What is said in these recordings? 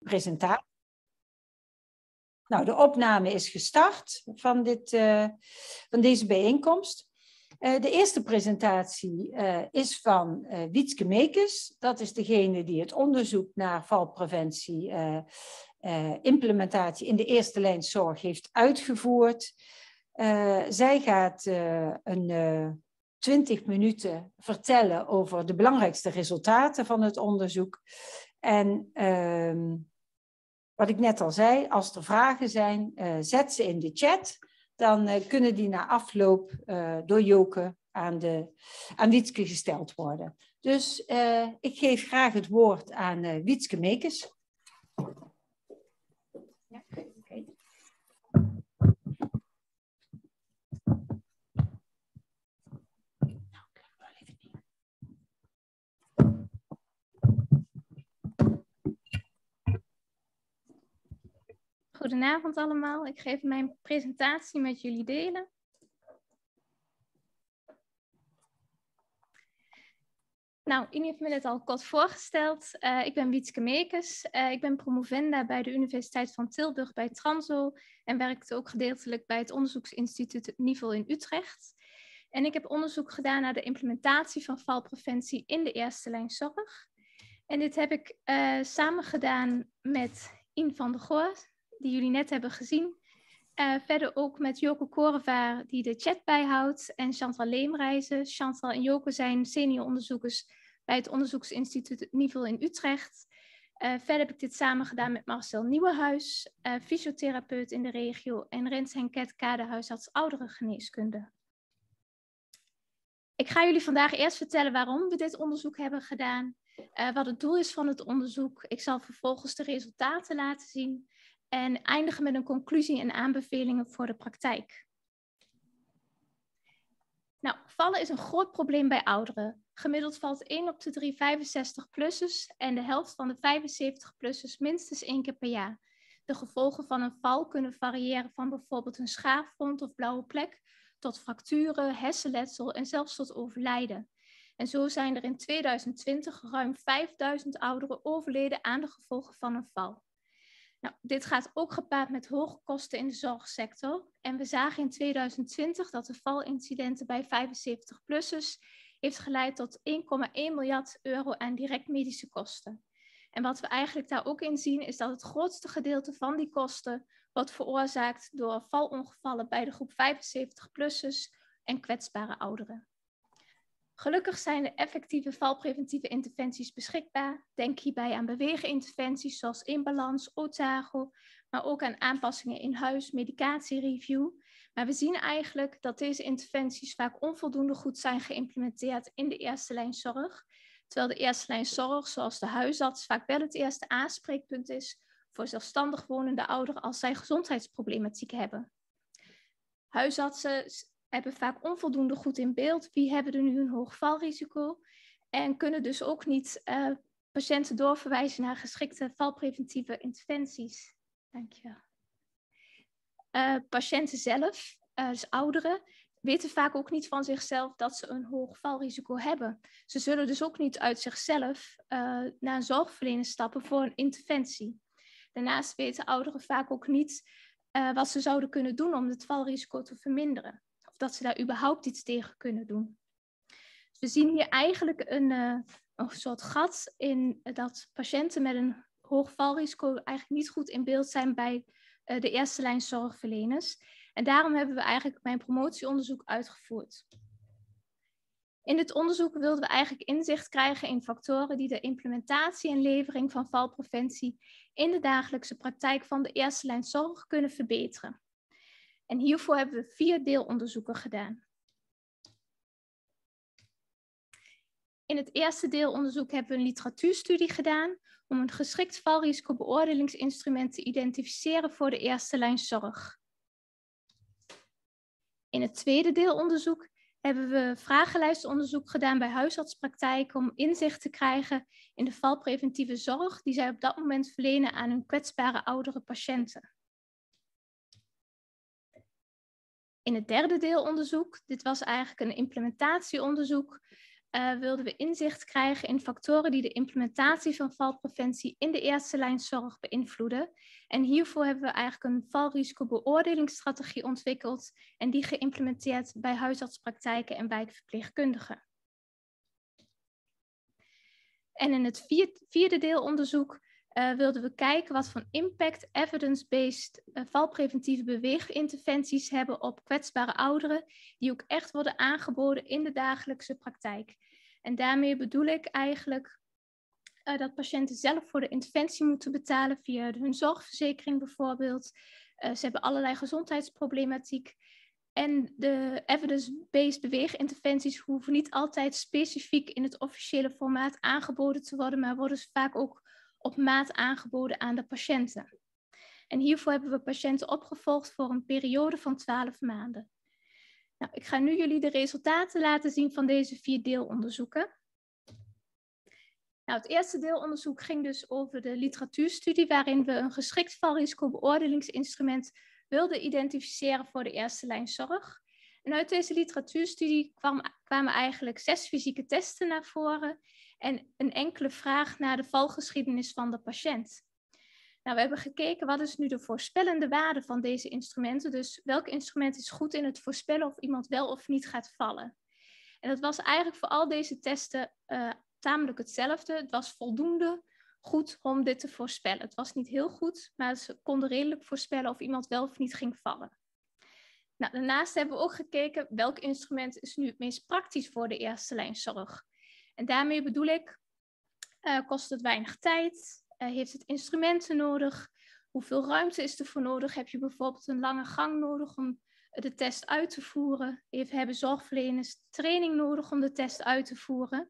presentatie. Nou, de opname is gestart van deze bijeenkomst. De eerste presentatie is van Wietske Meekes. Dat is degene die het onderzoek naar valpreventie, implementatie in de eerste lijn zorg heeft uitgevoerd. Zij gaat 20 minuten vertellen over de belangrijkste resultaten van het onderzoek. En wat ik net al zei, als er vragen zijn, zet ze in de chat. Dan kunnen die na afloop door Joke aan Wietske gesteld worden. Dus ik geef graag het woord aan Wietske Meekes. Ja, okay. Goedenavond allemaal. Ik ga even mijn presentatie met jullie delen. Nou, Ini heeft me net al kort voorgesteld. Ik ben Wietske Meekes. Ik ben promovenda bij de Universiteit van Tilburg bij Transo en werkte ook gedeeltelijk bij het onderzoeksinstituut NIVEL in Utrecht. En ik heb onderzoek gedaan naar de implementatie van valpreventie in de eerste lijn zorg. En dit heb ik samen gedaan met Ien van der Goor, die jullie net hebben gezien. Verder ook met Joke Korevaar, die de chat bijhoudt, en Chantal Leemreizen. Chantal en Joke zijn senior onderzoekers bij het onderzoeksinstituut NIVEL in Utrecht. Verder heb ik dit samen gedaan met Marcel Nieuwenhuis, fysiotherapeut in de regio, en Rens Henket, kaderhuisarts ouderengeneeskunde. Ik ga jullie vandaag eerst vertellen waarom we dit onderzoek hebben gedaan, wat het doel is van het onderzoek. Ik zal vervolgens de resultaten laten zien en eindigen met een conclusie en aanbevelingen voor de praktijk. Nou, vallen is een groot probleem bij ouderen. Gemiddeld valt 1 op de 3 65-plussers en de helft van de 75-plussers minstens 1 keer per jaar. De gevolgen van een val kunnen variëren van bijvoorbeeld een schaafwond of blauwe plek tot fracturen, hersenletsel en zelfs tot overlijden. En zo zijn er in 2020 ruim 5000 ouderen overleden aan de gevolgen van een val. Nou, dit gaat ook gepaard met hoge kosten in de zorgsector. En we zagen in 2020 dat de valincidenten bij 75-plussers heeft geleid tot 1,1 miljard euro aan direct medische kosten. En wat we eigenlijk daar ook in zien is dat het grootste gedeelte van die kosten wordt veroorzaakt door valongevallen bij de groep 75-plussers en kwetsbare ouderen. Gelukkig zijn er effectieve valpreventieve interventies beschikbaar. Denk hierbij aan bewegeninterventies zoals inbalans, Otago, maar ook aan aanpassingen in huis, medicatiereview. Maar we zien eigenlijk dat deze interventies vaak onvoldoende goed zijn geïmplementeerd in de eerste lijn zorg. Terwijl de eerste lijn zorg, zoals de huisarts, vaak wel het eerste aanspreekpunt is voor zelfstandig wonende ouderen als zij gezondheidsproblematiek hebben. Huisartsen hebben vaak onvoldoende goed in beeld wie hebben er nu een hoog valrisico en kunnen dus ook niet patiënten doorverwijzen naar geschikte valpreventieve interventies. Dankjewel. Patiënten zelf, dus ouderen, weten vaak ook niet van zichzelf dat ze een hoog valrisico hebben. Ze zullen dus ook niet uit zichzelf naar een zorgverlener stappen voor een interventie. Daarnaast weten ouderen vaak ook niet wat ze zouden kunnen doen om het valrisico te verminderen. Of dat ze daar überhaupt iets tegen kunnen doen. Dus we zien hier eigenlijk een soort gat in dat patiënten met een hoog valrisico eigenlijk niet goed in beeld zijn bij de eerste lijn zorgverleners. En daarom hebben we eigenlijk mijn promotieonderzoek uitgevoerd. In dit onderzoek wilden we eigenlijk inzicht krijgen in factoren die de implementatie en levering van valpreventie in de dagelijkse praktijk van de eerste lijn zorg kunnen verbeteren. En hiervoor hebben we 4 deelonderzoeken gedaan. In het eerste deelonderzoek hebben we een literatuurstudie gedaan om een geschikt valrisicobeoordelingsinstrument te identificeren voor de eerste lijn zorg. In het tweede deelonderzoek hebben we vragenlijstonderzoek gedaan bij huisartspraktijken om inzicht te krijgen in de valpreventieve zorg die zij op dat moment verlenen aan hun kwetsbare oudere patiënten. In het derde deelonderzoek, dit was eigenlijk een implementatieonderzoek, wilden we inzicht krijgen in factoren die de implementatie van valpreventie in de eerste lijn zorg beïnvloeden. En hiervoor hebben we eigenlijk een valrisicobeoordelingsstrategie ontwikkeld en die geïmplementeerd bij huisartspraktijken en wijkverpleegkundigen. En in het vierde deelonderzoek wilden we kijken wat voor impact evidence-based valpreventieve beweeginterventies hebben op kwetsbare ouderen, die ook echt worden aangeboden in de dagelijkse praktijk. En daarmee bedoel ik eigenlijk dat patiënten zelf voor de interventie moeten betalen via hun zorgverzekering bijvoorbeeld. Ze hebben allerlei gezondheidsproblematiek. En de evidence-based beweeginterventies hoeven niet altijd specifiek in het officiële formaat aangeboden te worden, maar worden ze vaak ook op maat aangeboden aan de patiënten. En hiervoor hebben we patiënten opgevolgd voor een periode van 12 maanden. Nou, ik ga nu jullie de resultaten laten zien van deze 4 deelonderzoeken. Nou, het eerste deelonderzoek ging dus over de literatuurstudie, waarin we een geschikt valrisicobeoordelingsinstrument wilden identificeren voor de eerste lijn zorg. En uit deze literatuurstudie kwamen eigenlijk 6 fysieke testen naar voren en een enkele vraag naar de valgeschiedenis van de patiënt. Nou, we hebben gekeken wat is nu de voorspellende waarde van deze instrumenten. Dus welk instrument is goed in het voorspellen of iemand wel of niet gaat vallen. En dat was eigenlijk voor al deze testen tamelijk hetzelfde. Het was voldoende goed om dit te voorspellen. Het was niet heel goed, maar ze konden redelijk voorspellen of iemand wel of niet ging vallen. Nou, daarnaast hebben we ook gekeken welk instrument is nu het meest praktisch voor de eerste lijn zorg. En daarmee bedoel ik, kost het weinig tijd? Heeft het instrumenten nodig? Hoeveel ruimte is er voor nodig? Heb je bijvoorbeeld een lange gang nodig om de test uit te voeren? Hebben zorgverleners training nodig om de test uit te voeren?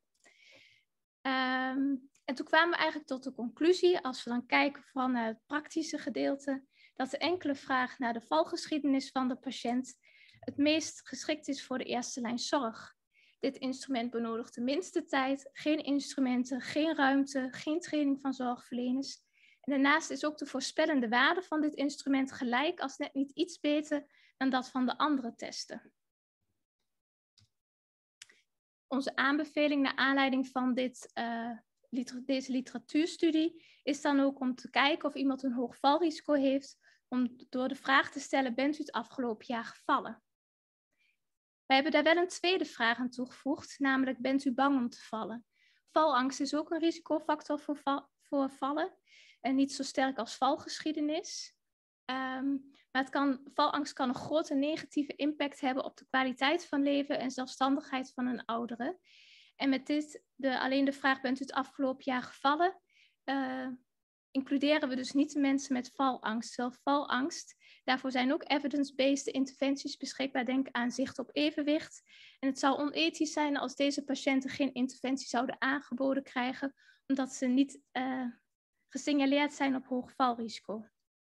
En toen kwamen we eigenlijk tot de conclusie, als we dan kijken vooral naar het praktische gedeelte, dat de enkele vraag naar de valgeschiedenis van de patiënt het meest geschikt is voor de eerste lijn zorg. Dit instrument benodigt de minste tijd, geen instrumenten, geen ruimte, geen training van zorgverleners. En daarnaast is ook de voorspellende waarde van dit instrument gelijk als net niet iets beter dan dat van de andere testen. Onze aanbeveling naar aanleiding van deze literatuurstudie is dan ook om te kijken of iemand een hoog valrisico heeft, om door de vraag te stellen, bent u het afgelopen jaar gevallen? We hebben daar wel een tweede vraag aan toegevoegd, namelijk bent u bang om te vallen? Valangst is ook een risicofactor voor vallen en niet zo sterk als valgeschiedenis. Maar valangst kan een grote negatieve impact hebben op de kwaliteit van leven en zelfstandigheid van een oudere. En met dit, alleen de vraag, bent u het afgelopen jaar gevallen, includeren we dus niet de mensen met valangst. Terwijl valangst, daarvoor zijn ook evidence-based interventies beschikbaar. Denk aan zicht op evenwicht. En het zou onethisch zijn als deze patiënten geen interventie zouden aangeboden krijgen, omdat ze niet gesignaleerd zijn op hoog valrisico.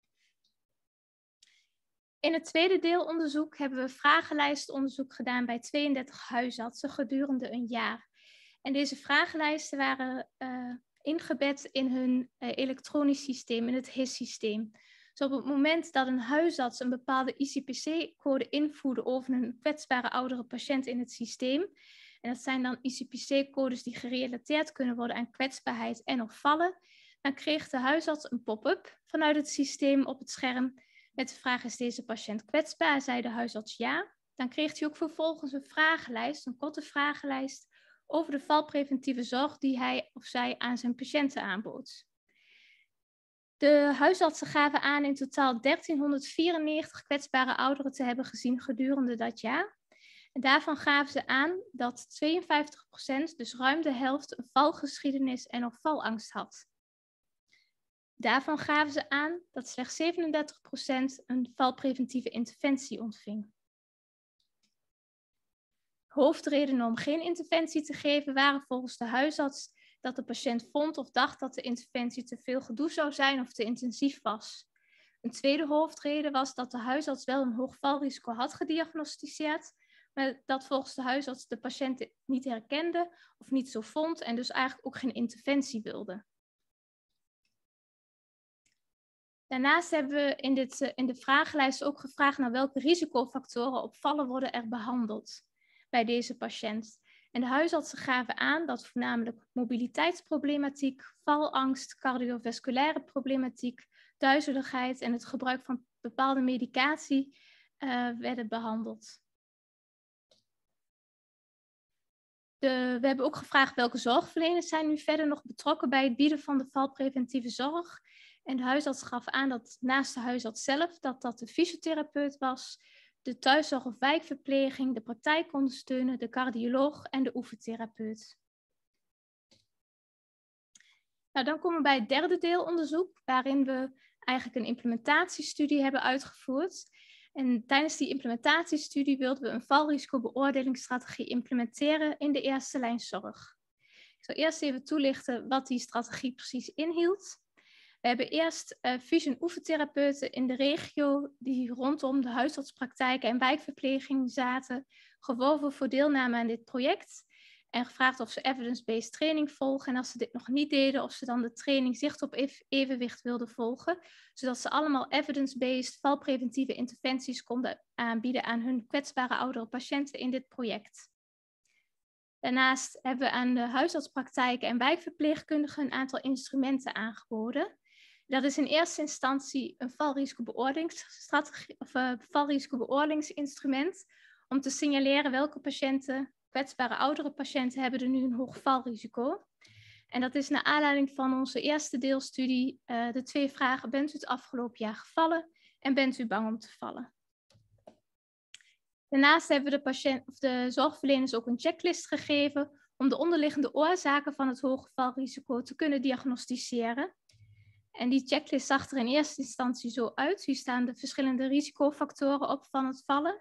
In het tweede deelonderzoek hebben we vragenlijstonderzoek gedaan bij 32 huisartsen gedurende een jaar. En deze vragenlijsten waren ingebed in hun elektronisch systeem, in het HIS-systeem. Dus op het moment dat een huisarts een bepaalde ICPC-code invoerde over een kwetsbare oudere patiënt in het systeem, en dat zijn dan ICPC-codes die gerelateerd kunnen worden aan kwetsbaarheid en of vallen, dan kreeg de huisarts een pop-up vanuit het systeem op het scherm met de vraag, is deze patiënt kwetsbaar? Zei de huisarts ja. Dan kreeg hij ook vervolgens een vragenlijst, een korte vragenlijst, over de valpreventieve zorg die hij of zij aan zijn patiënten aanbood. De huisartsen gaven aan in totaal 1394 kwetsbare ouderen te hebben gezien gedurende dat jaar. En daarvan gaven ze aan dat 52%, dus ruim de helft, een valgeschiedenis en of valangst had. Daarvan gaven ze aan dat slechts 37% een valpreventieve interventie ontving. Hoofdredenen om geen interventie te geven waren volgens de huisarts dat de patiënt vond of dacht dat de interventie te veel gedoe zou zijn of te intensief was. Een tweede hoofdreden was dat de huisarts wel een hoog valrisico had gediagnosticeerd, maar dat volgens de huisarts de patiënt niet herkende of niet zo vond en dus eigenlijk ook geen interventie wilde. Daarnaast hebben we in de vragenlijst ook gevraagd naar welke risicofactoren op vallen worden er behandeld bij deze patiënt. En de huisartsen gaven aan dat voornamelijk mobiliteitsproblematiek, valangst, cardiovasculaire problematiek, duizeligheid en het gebruik van bepaalde medicatie werden behandeld. We hebben ook gevraagd welke zorgverleners zijn nu verder nog betrokken bij het bieden van de valpreventieve zorg. En de huisarts gaf aan dat naast de huisarts zelf, dat de fysiotherapeut was, de thuiszorg of wijkverpleging, de praktijkondersteuner, de cardioloog en de oefentherapeut. Nou, dan komen we bij het derde deelonderzoek, waarin we eigenlijk een implementatiestudie hebben uitgevoerd. En tijdens die implementatiestudie wilden we een valrisicobeoordelingsstrategie implementeren in de eerste lijn zorg. Ik zal eerst even toelichten wat die strategie precies inhield. We hebben eerst fysio- en oefentherapeuten in de regio die rondom de huisartspraktijken en wijkverpleging zaten, geworven voor deelname aan dit project en gevraagd of ze evidence-based training volgen. En als ze dit nog niet deden, of ze dan de training Zicht op Evenwicht wilden volgen, zodat ze allemaal evidence-based valpreventieve interventies konden aanbieden aan hun kwetsbare oudere patiënten in dit project. Daarnaast hebben we aan de huisartspraktijken en wijkverpleegkundigen een aantal instrumenten aangeboden. Dat is in eerste instantie een valrisicobeoordelingsinstrument om te signaleren welke patiënten, kwetsbare oudere patiënten, hebben er nu een hoog valrisico. En dat is naar aanleiding van onze eerste deelstudie de 2 vragen: bent u het afgelopen jaar gevallen en bent u bang om te vallen? Daarnaast hebben we de zorgverleners ook een checklist gegeven om de onderliggende oorzaken van het hoge valrisico te kunnen diagnosticeren. En die checklist zag er in eerste instantie zo uit. Hier staan de verschillende risicofactoren op van het vallen.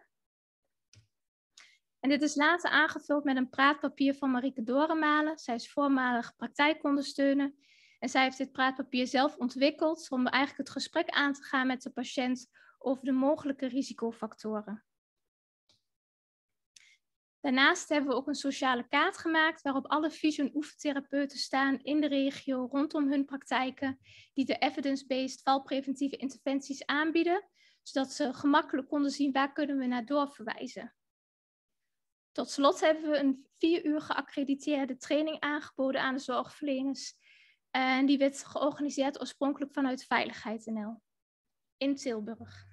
En dit is later aangevuld met een praatpapier van Marieke Dorenmalen. Zij is voormalig praktijkondersteuner. En zij heeft dit praatpapier zelf ontwikkeld om eigenlijk het gesprek aan te gaan met de patiënt over de mogelijke risicofactoren. Daarnaast hebben we ook een sociale kaart gemaakt waarop alle fysio- en oefentherapeuten staan in de regio rondom hun praktijken die de evidence-based valpreventieve interventies aanbieden, zodat ze gemakkelijk konden zien waar kunnen we naar doorverwijzen. Tot slot hebben we een 4 uur geaccrediteerde training aangeboden aan de zorgverleners. En die werd georganiseerd oorspronkelijk vanuit Veiligheid NL in Tilburg.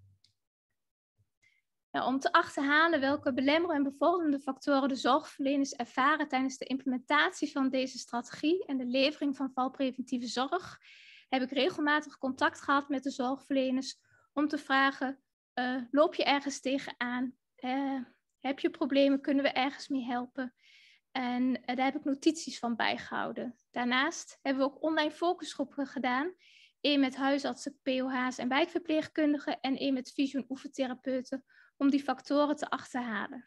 Nou, om te achterhalen welke belemmerende en bevorderende factoren de zorgverleners ervaren tijdens de implementatie van deze strategie en de levering van valpreventieve zorg, heb ik regelmatig contact gehad met de zorgverleners om te vragen, loop je ergens tegenaan? Heb je problemen? Kunnen we ergens mee helpen? En daar heb ik notities van bijgehouden. Daarnaast hebben we ook online focusgroepen gedaan. 1 met huisartsen, POH's en wijkverpleegkundigen en 1 met fysio- en oefentherapeuten om die factoren te achterhalen.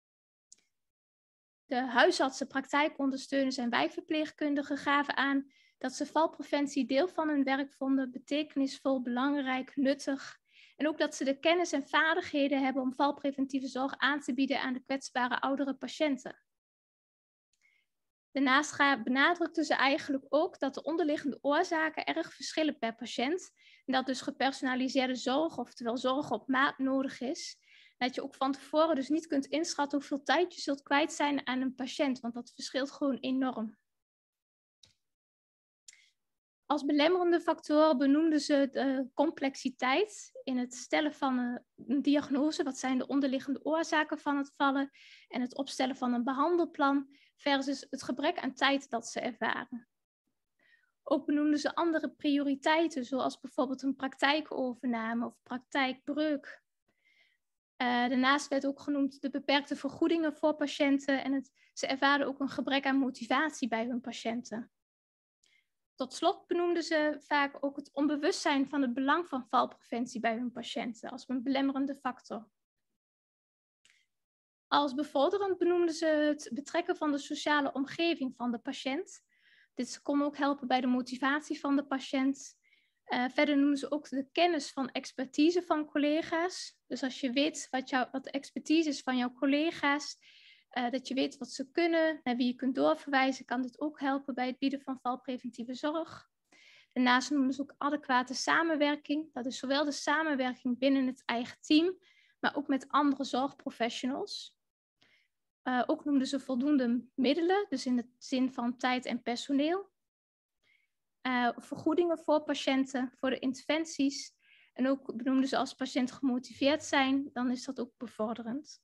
De huisartsen, praktijkondersteuners en wijkverpleegkundigen gaven aan dat ze valpreventie deel van hun werk vonden, betekenisvol, belangrijk, nuttig. En ook dat ze de kennis en vaardigheden hebben om valpreventieve zorg aan te bieden aan de kwetsbare oudere patiënten. Daarnaast benadrukten ze eigenlijk ook dat de onderliggende oorzaken erg verschillen per patiënt. En dat dus gepersonaliseerde zorg, oftewel zorg op maat, nodig is. En dat je ook van tevoren dus niet kunt inschatten hoeveel tijd je zult kwijt zijn aan een patiënt, want dat verschilt gewoon enorm. Als belemmerende factoren benoemden ze de complexiteit in het stellen van een diagnose. Wat zijn de onderliggende oorzaken van het vallen? En het opstellen van een behandelplan versus het gebrek aan tijd dat ze ervaren. Ook benoemden ze andere prioriteiten, zoals bijvoorbeeld een praktijkovername of praktijkbreuk. Daarnaast werd ook genoemd de beperkte vergoedingen voor patiënten en ze ervaren ook een gebrek aan motivatie bij hun patiënten. Tot slot benoemden ze vaak ook het onbewustzijn van het belang van valpreventie bij hun patiënten als een belemmerende factor. Als bevorderend benoemden ze het betrekken van de sociale omgeving van de patiënt. Dit kon ook helpen bij de motivatie van de patiënt. Verder noemen ze ook de kennis van expertise van collega's. Dus als je weet wat de expertise is van jouw collega's, dat je weet wat ze kunnen, naar wie je kunt doorverwijzen, kan dit ook helpen bij het bieden van valpreventieve zorg. Daarnaast noemen ze ook adequate samenwerking. Dat is zowel de samenwerking binnen het eigen team, maar ook met andere zorgprofessionals. Ook noemden ze voldoende middelen, dus in de zin van tijd en personeel. Vergoedingen voor patiënten, voor de interventies. En ook benoemden ze als patiënten gemotiveerd zijn, dan is dat ook bevorderend.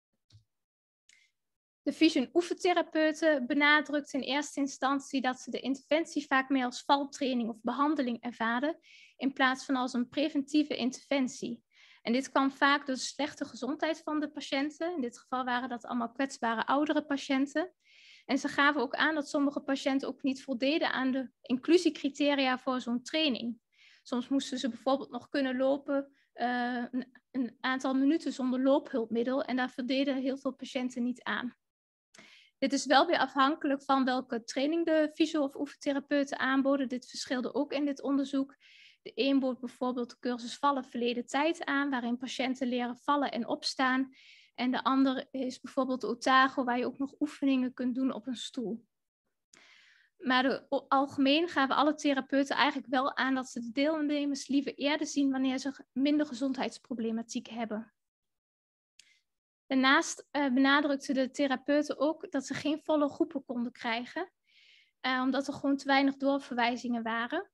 De Vision oefentherapeuten benadrukten in eerste instantie dat ze de interventie vaak meer als valtraining of behandeling ervaren, in plaats van als een preventieve interventie. En dit kwam vaak door de slechte gezondheid van de patiënten. In dit geval waren dat allemaal kwetsbare oudere patiënten. En ze gaven ook aan dat sommige patiënten ook niet voldeden aan de inclusiecriteria voor zo'n training. Soms moesten ze bijvoorbeeld nog kunnen lopen een aantal minuten zonder loophulpmiddel en daar voldeden heel veel patiënten niet aan. Dit is wel weer afhankelijk van welke training de fysio- of oefentherapeuten aanboden. Dit verschilde ook in dit onderzoek. De een bood bijvoorbeeld de cursus vallen verleden tijd aan, waarin patiënten leren vallen en opstaan. En de ander is bijvoorbeeld Otago, waar je ook nog oefeningen kunt doen op een stoel. Maar algemeen gaven alle therapeuten eigenlijk wel aan dat ze de deelnemers liever eerder zien wanneer ze minder gezondheidsproblematiek hebben. Daarnaast benadrukten de therapeuten ook dat ze geen volle groepen konden krijgen, omdat er gewoon te weinig doorverwijzingen waren.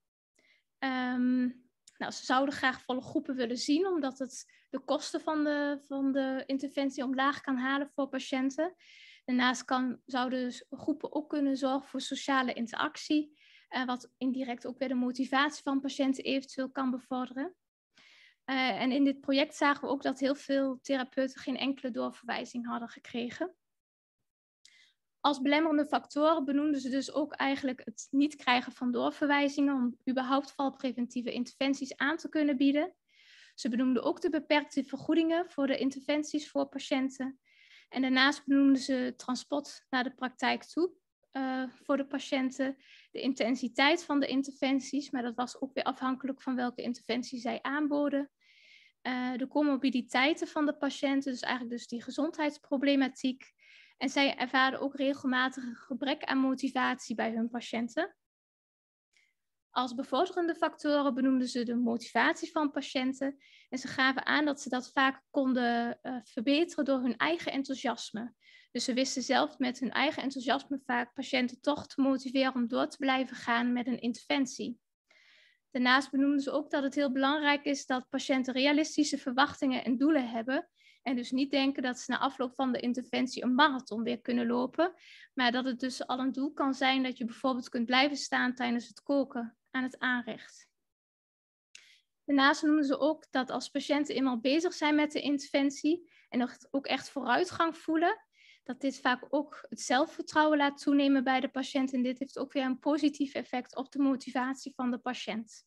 Ze zouden graag volle groepen willen zien, omdat het de kosten van de interventie omlaag kan halen voor patiënten. Daarnaast zouden groepen ook kunnen zorgen voor sociale interactie, wat indirect ook weer de motivatie van patiënten eventueel kan bevorderen. En in dit project zagen we ook dat heel veel therapeuten geen enkele doorverwijzing hadden gekregen. Als belemmerende factoren benoemden ze dus ook eigenlijk het niet krijgen van doorverwijzingen om überhaupt valpreventieve interventies aan te kunnen bieden. Ze benoemden ook de beperkte vergoedingen voor de interventies voor patiënten. En daarnaast benoemden ze transport naar de praktijk toe voor de patiënten, de intensiteit van de interventies, maar dat was ook weer afhankelijk van welke interventie zij aanboden. De comorbiditeiten van de patiënten, dus eigenlijk dus die gezondheidsproblematiek. En zij ervaren ook regelmatig een gebrek aan motivatie bij hun patiënten. Als bevorderende factoren benoemden ze de motivatie van patiënten. En ze gaven aan dat ze dat vaak konden verbeteren door hun eigen enthousiasme. Dus ze wisten zelf met hun eigen enthousiasme vaak patiënten toch te motiveren om door te blijven gaan met een interventie. Daarnaast benoemden ze ook dat het heel belangrijk is dat patiënten realistische verwachtingen en doelen hebben. En dus niet denken dat ze na afloop van de interventie een marathon weer kunnen lopen. Maar dat het dus al een doel kan zijn dat je bijvoorbeeld kunt blijven staan tijdens het koken aan het aanrecht. Daarnaast noemden ze ook dat als patiënten eenmaal bezig zijn met de interventie en ook echt vooruitgang voelen, dat dit vaak ook het zelfvertrouwen laat toenemen bij de patiënt. En dit heeft ook weer een positief effect op de motivatie van de patiënt.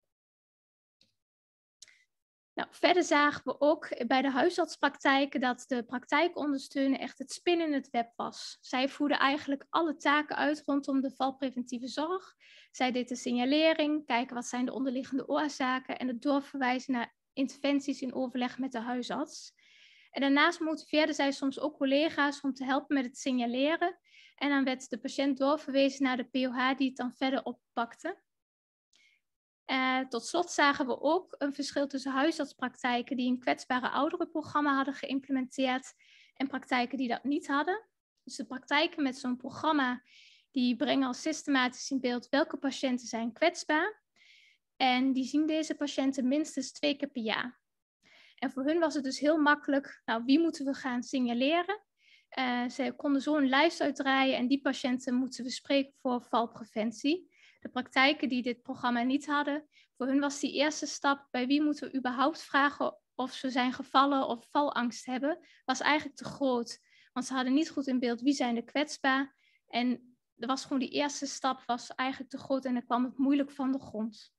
Verder zagen we ook bij de huisartspraktijken dat de praktijkondersteuner echt het spin in het web was. Zij voerden eigenlijk alle taken uit rondom de valpreventieve zorg. Zij deed de signalering, kijken wat zijn de onderliggende oorzaken en het doorverwijzen naar interventies in overleg met de huisarts. En daarnaast motiveerden zij soms ook collega's om te helpen met het signaleren. En dan werd de patiënt doorverwezen naar de POH die het dan verder oppakte. Tot slot zagen we ook een verschil tussen huisartspraktijken die een kwetsbare ouderenprogramma hadden geïmplementeerd en praktijken die dat niet hadden. Dus de praktijken met zo'n programma die brengen al systematisch in beeld welke patiënten zijn kwetsbaar. En die zien deze patiënten minstens 2 keer per jaar. En voor hun was het dus heel makkelijk, wie moeten we gaan signaleren? Ze konden zo een lijst uitdraaien en die patiënten moeten we spreken voor valpreventie. De praktijken die dit programma niet hadden, voor hun was die eerste stap, bij wie moeten we überhaupt vragen of ze zijn gevallen of valangst hebben, was eigenlijk te groot. Want ze hadden niet goed in beeld wie zijn er kwetsbaar. En er was gewoon die eerste stap was eigenlijk te groot en dan kwam het moeilijk van de grond.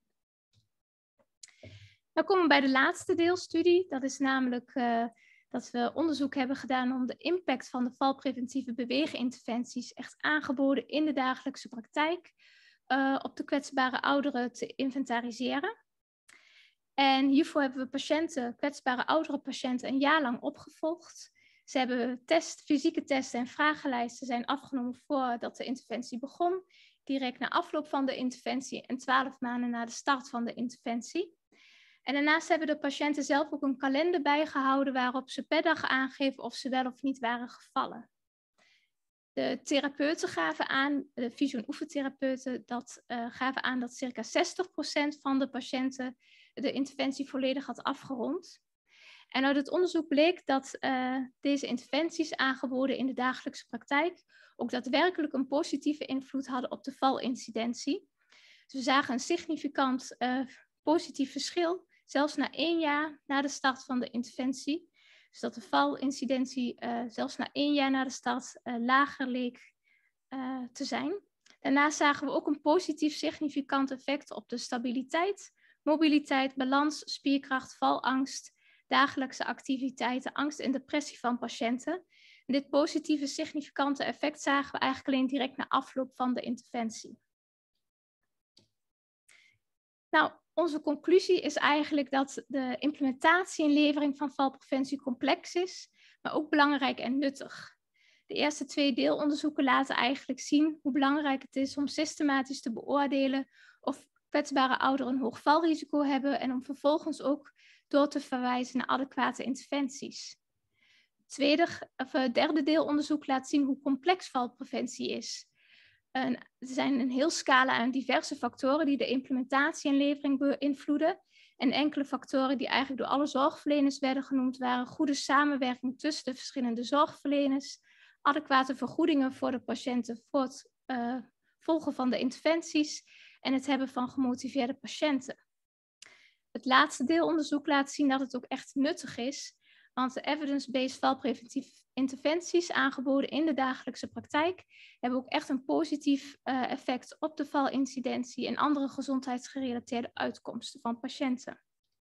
Dan komen we bij de laatste deelstudie. Dat is namelijk dat we onderzoek hebben gedaan om de impact van de valpreventieve beweeginterventies echt aangeboden in de dagelijkse praktijk op de kwetsbare ouderen te inventariseren. En hiervoor hebben we kwetsbare oudere patiënten een jaar lang opgevolgd. Ze hebben fysieke testen en vragenlijsten zijn afgenomen voordat de interventie begon, direct na afloop van de interventie en 12 maanden na de start van de interventie. En daarnaast hebben de patiënten zelf ook een kalender bijgehouden waarop ze per dag aangeven of ze wel of niet waren gevallen. De therapeuten gaven aan, de fysio- en oefentherapeuten, gaven aan dat circa 60% van de patiënten de interventie volledig had afgerond. En uit het onderzoek bleek dat deze interventies aangeboden in de dagelijkse praktijk ook daadwerkelijk een positieve invloed hadden op de valincidentie. Dus we zagen een significant positief verschil, zelfs na 1 jaar na de start van de interventie. Dus dat de valincidentie zelfs na 1 jaar na de start lager leek te zijn. Daarnaast zagen we ook een positief significant effect op de stabiliteit, mobiliteit, balans, spierkracht, valangst, dagelijkse activiteiten, angst en depressie van patiënten. En dit positieve significante effect zagen we eigenlijk alleen direct na afloop van de interventie. Nou, onze conclusie is eigenlijk dat de implementatie en levering van valpreventie complex is, maar ook belangrijk en nuttig. De eerste 2 deelonderzoeken laten eigenlijk zien hoe belangrijk het is om systematisch te beoordelen of kwetsbare ouderen een hoog valrisico hebben en om vervolgens ook door te verwijzen naar adequate interventies. Het derde deelonderzoek laat zien hoe complex valpreventie is. Er zijn een heel scala aan diverse factoren die de implementatie en levering beïnvloeden. En enkele factoren die eigenlijk door alle zorgverleners werden genoemd waren goede samenwerking tussen de verschillende zorgverleners, adequate vergoedingen voor de patiënten voor het volgen van de interventies en het hebben van gemotiveerde patiënten. Het laatste deelonderzoek laat zien dat het ook echt nuttig is, want de evidence-based valpreventieve interventies aangeboden in de dagelijkse praktijk hebben ook echt een positief effect op de valincidentie en andere gezondheidsgerelateerde uitkomsten van patiënten.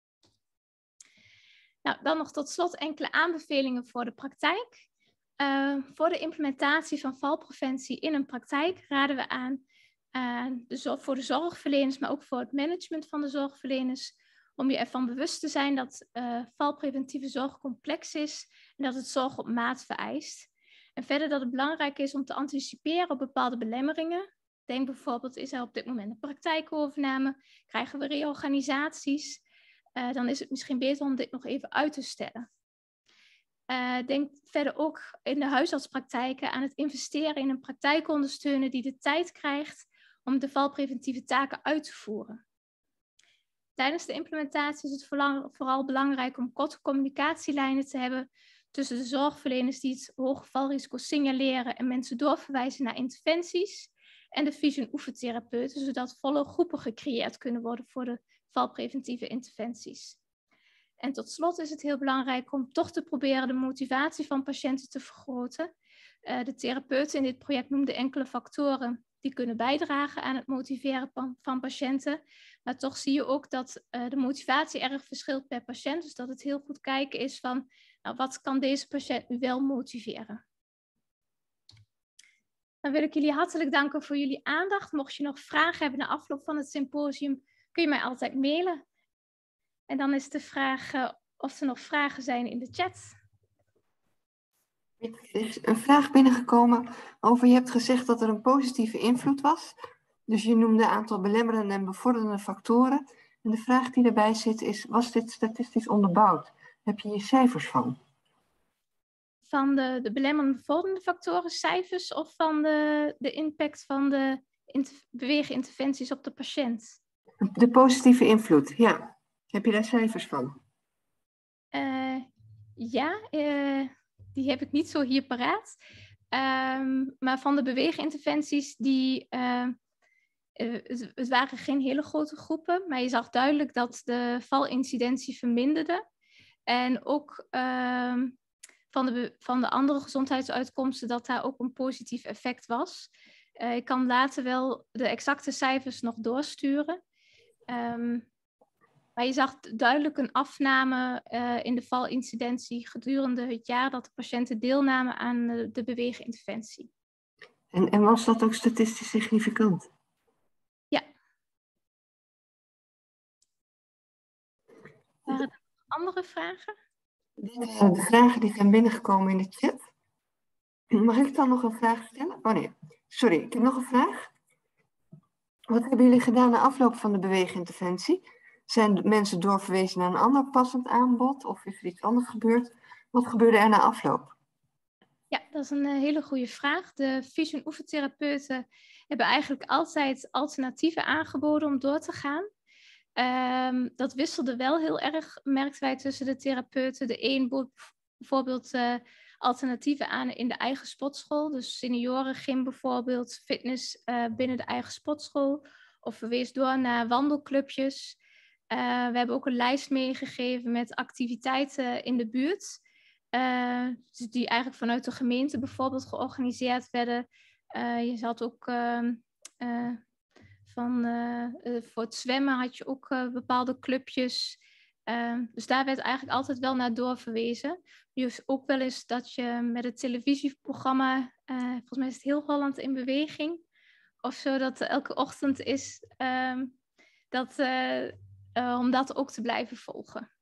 Nou, dan nog tot slot enkele aanbevelingen voor de praktijk. Voor de implementatie van valpreventie in een praktijk raden we aan voor de zorgverleners, maar ook voor het management van de zorgverleners, om je ervan bewust te zijn dat valpreventieve zorg complex is en dat het zorg op maat vereist. En verder dat het belangrijk is om te anticiperen op bepaalde belemmeringen. Denk bijvoorbeeld, is er op dit moment een praktijkovername? Krijgen we reorganisaties? Dan is het misschien beter om dit nog even uit te stellen. Denk verder ook in de huisartspraktijken aan het investeren in een praktijkondersteuner die de tijd krijgt om de valpreventieve taken uit te voeren. Tijdens de implementatie is het vooral belangrijk om korte communicatielijnen te hebben tussen de zorgverleners die het hoge valrisico signaleren en mensen doorverwijzen naar interventies en de fysio- en oefentherapeuten, zodat volle groepen gecreëerd kunnen worden voor de valpreventieve interventies. En tot slot is het heel belangrijk om toch te proberen de motivatie van patiënten te vergroten. De therapeuten in dit project noemden enkele factoren die kunnen bijdragen aan het motiveren van patiënten. Maar toch zie je ook dat de motivatie erg verschilt per patiënt. Dus dat het heel goed kijken is van, nou, wat kan deze patiënt nu wel motiveren? Dan wil ik jullie hartelijk danken voor jullie aandacht. Mocht je nog vragen hebben na afloop van het symposium, kun je mij altijd mailen. En dan is de vraag of er nog vragen zijn in de chat. Er is een vraag binnengekomen over, je hebt gezegd dat er een positieve invloed was. Dus je noemde een aantal belemmerende en bevorderende factoren. En de vraag die erbij zit is, was dit statistisch onderbouwd? Heb je hier cijfers van? Van de belemmerende en bevorderende factoren, cijfers of van de impact van de beweeginterventies op de patiënt? De positieve invloed, ja. Heb je daar cijfers van? Die heb ik niet zo hier paraat. Maar van de beweeginterventies, het waren geen hele grote groepen, maar je zag duidelijk dat de valincidentie verminderde. En ook van de andere gezondheidsuitkomsten dat daar ook een positief effect was. Ik kan later wel de exacte cijfers nog doorsturen. Maar je zag duidelijk een afname in de valincidentie gedurende het jaar dat de patiënten deelnamen aan de beweeginterventie. En was dat ook statistisch significant? Ja. Waren er andere vragen? De vragen die zijn binnengekomen in de chat. Mag ik dan nog een vraag stellen? Oh nee, sorry, ik heb nog een vraag. Wat hebben jullie gedaan na afloop van de beweeginterventie? Zijn de mensen doorverwezen naar een ander passend aanbod? Of is er iets anders gebeurd? Wat gebeurde er na afloop? Ja, dat is een hele goede vraag. De fysio- en oefentherapeuten hebben eigenlijk altijd alternatieven aangeboden om door te gaan. Dat wisselde wel heel erg, merkten wij, tussen de therapeuten. De een bood bijvoorbeeld alternatieven aan in de eigen sportschool. Dus seniorengym bijvoorbeeld, fitness binnen de eigen sportschool. Of verwees door naar wandelclubjes. We hebben ook een lijst meegegeven met activiteiten in de buurt. Die eigenlijk vanuit de gemeente bijvoorbeeld georganiseerd werden. Je had ook voor het zwemmen had je ook bepaalde clubjes. Dus daar werd eigenlijk altijd wel naar doorverwezen. Dus ook wel eens dat je met het televisieprogramma, volgens mij is het Heel Holland in Beweging, of zo, dat elke ochtend is, om dat ook te blijven volgen.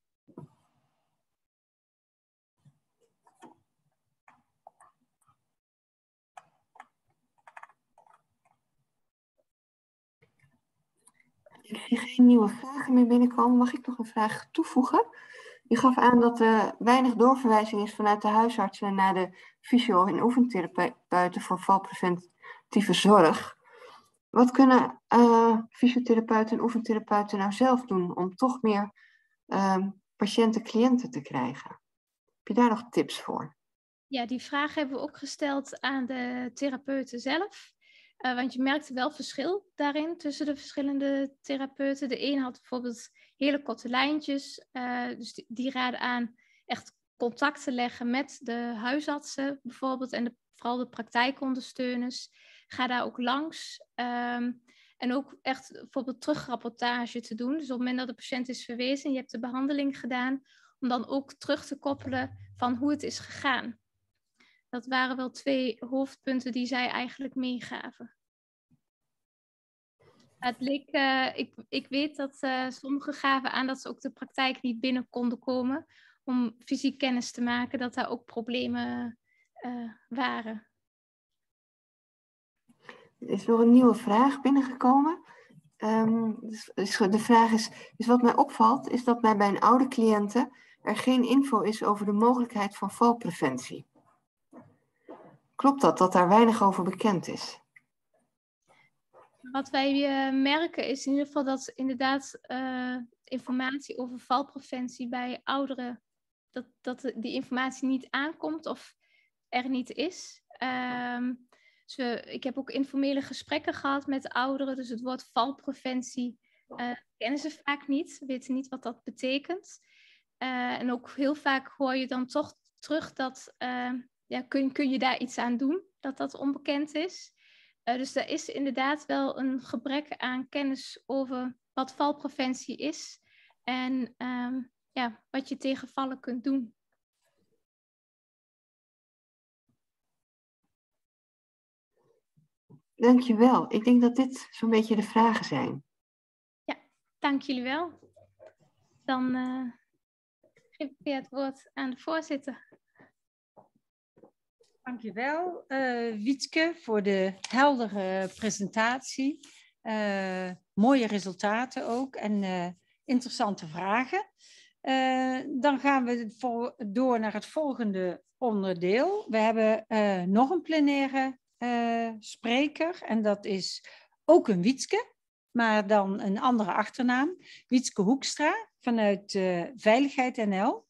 Ik zie geen nieuwe vragen meer binnenkomen. Mag ik nog een vraag toevoegen? Je gaf aan dat er weinig doorverwijzing is vanuit de huisartsen naar de fysio- en oefentherapeuten voor valpreventieve zorg. Wat kunnen fysiotherapeuten en oefentherapeuten nou zelf doen om toch meer patiënten-cliënten te krijgen? Heb je daar nog tips voor? Ja, die vraag hebben we ook gesteld aan de therapeuten zelf. Want je merkte wel verschil daarin tussen de verschillende therapeuten. De een had bijvoorbeeld hele korte lijntjes. Dus die raden aan echt contact te leggen met de huisartsen bijvoorbeeld. En vooral de praktijkondersteuners. Ga daar ook langs. En ook echt bijvoorbeeld terugrapportage te doen. Dus op het moment dat de patiënt is verwezen en je hebt de behandeling gedaan, om dan ook terug te koppelen van hoe het is gegaan. Dat waren wel 2 hoofdpunten die zij eigenlijk meegaven. Het leek, ik weet dat sommigen gaven aan dat ze ook de praktijk niet binnen konden komen om fysiek kennis te maken, dat daar ook problemen waren. Er is nog een nieuwe vraag binnengekomen. De vraag is wat mij opvalt, is dat mij bij een oude cliënte er geen info is over de mogelijkheid van valpreventie. Klopt dat daar weinig over bekend is? Wat wij merken is in ieder geval dat inderdaad informatie over valpreventie bij ouderen, dat die informatie niet aankomt of er niet is. Dus ik heb ook informele gesprekken gehad met ouderen, dus het woord valpreventie kennen ze vaak niet, weten niet wat dat betekent. En ook heel vaak hoor je dan toch terug dat, kun je daar iets aan doen, dat onbekend is. Dus er is inderdaad wel een gebrek aan kennis over wat valpreventie is en wat je tegen vallen kunt doen. Dankjewel. Ik denk dat dit zo'n beetje de vragen zijn. Ja, dank jullie wel. Dan geef ik weer het woord aan de voorzitter. Dankjewel, Wietske, voor de heldere presentatie. Mooie resultaten ook en interessante vragen. Dan gaan we door naar het volgende onderdeel. We hebben nog een plenaire spreker en dat is ook een Wietske, maar dan een andere achternaam. Wietske Hoekstra vanuit Veiligheid NL.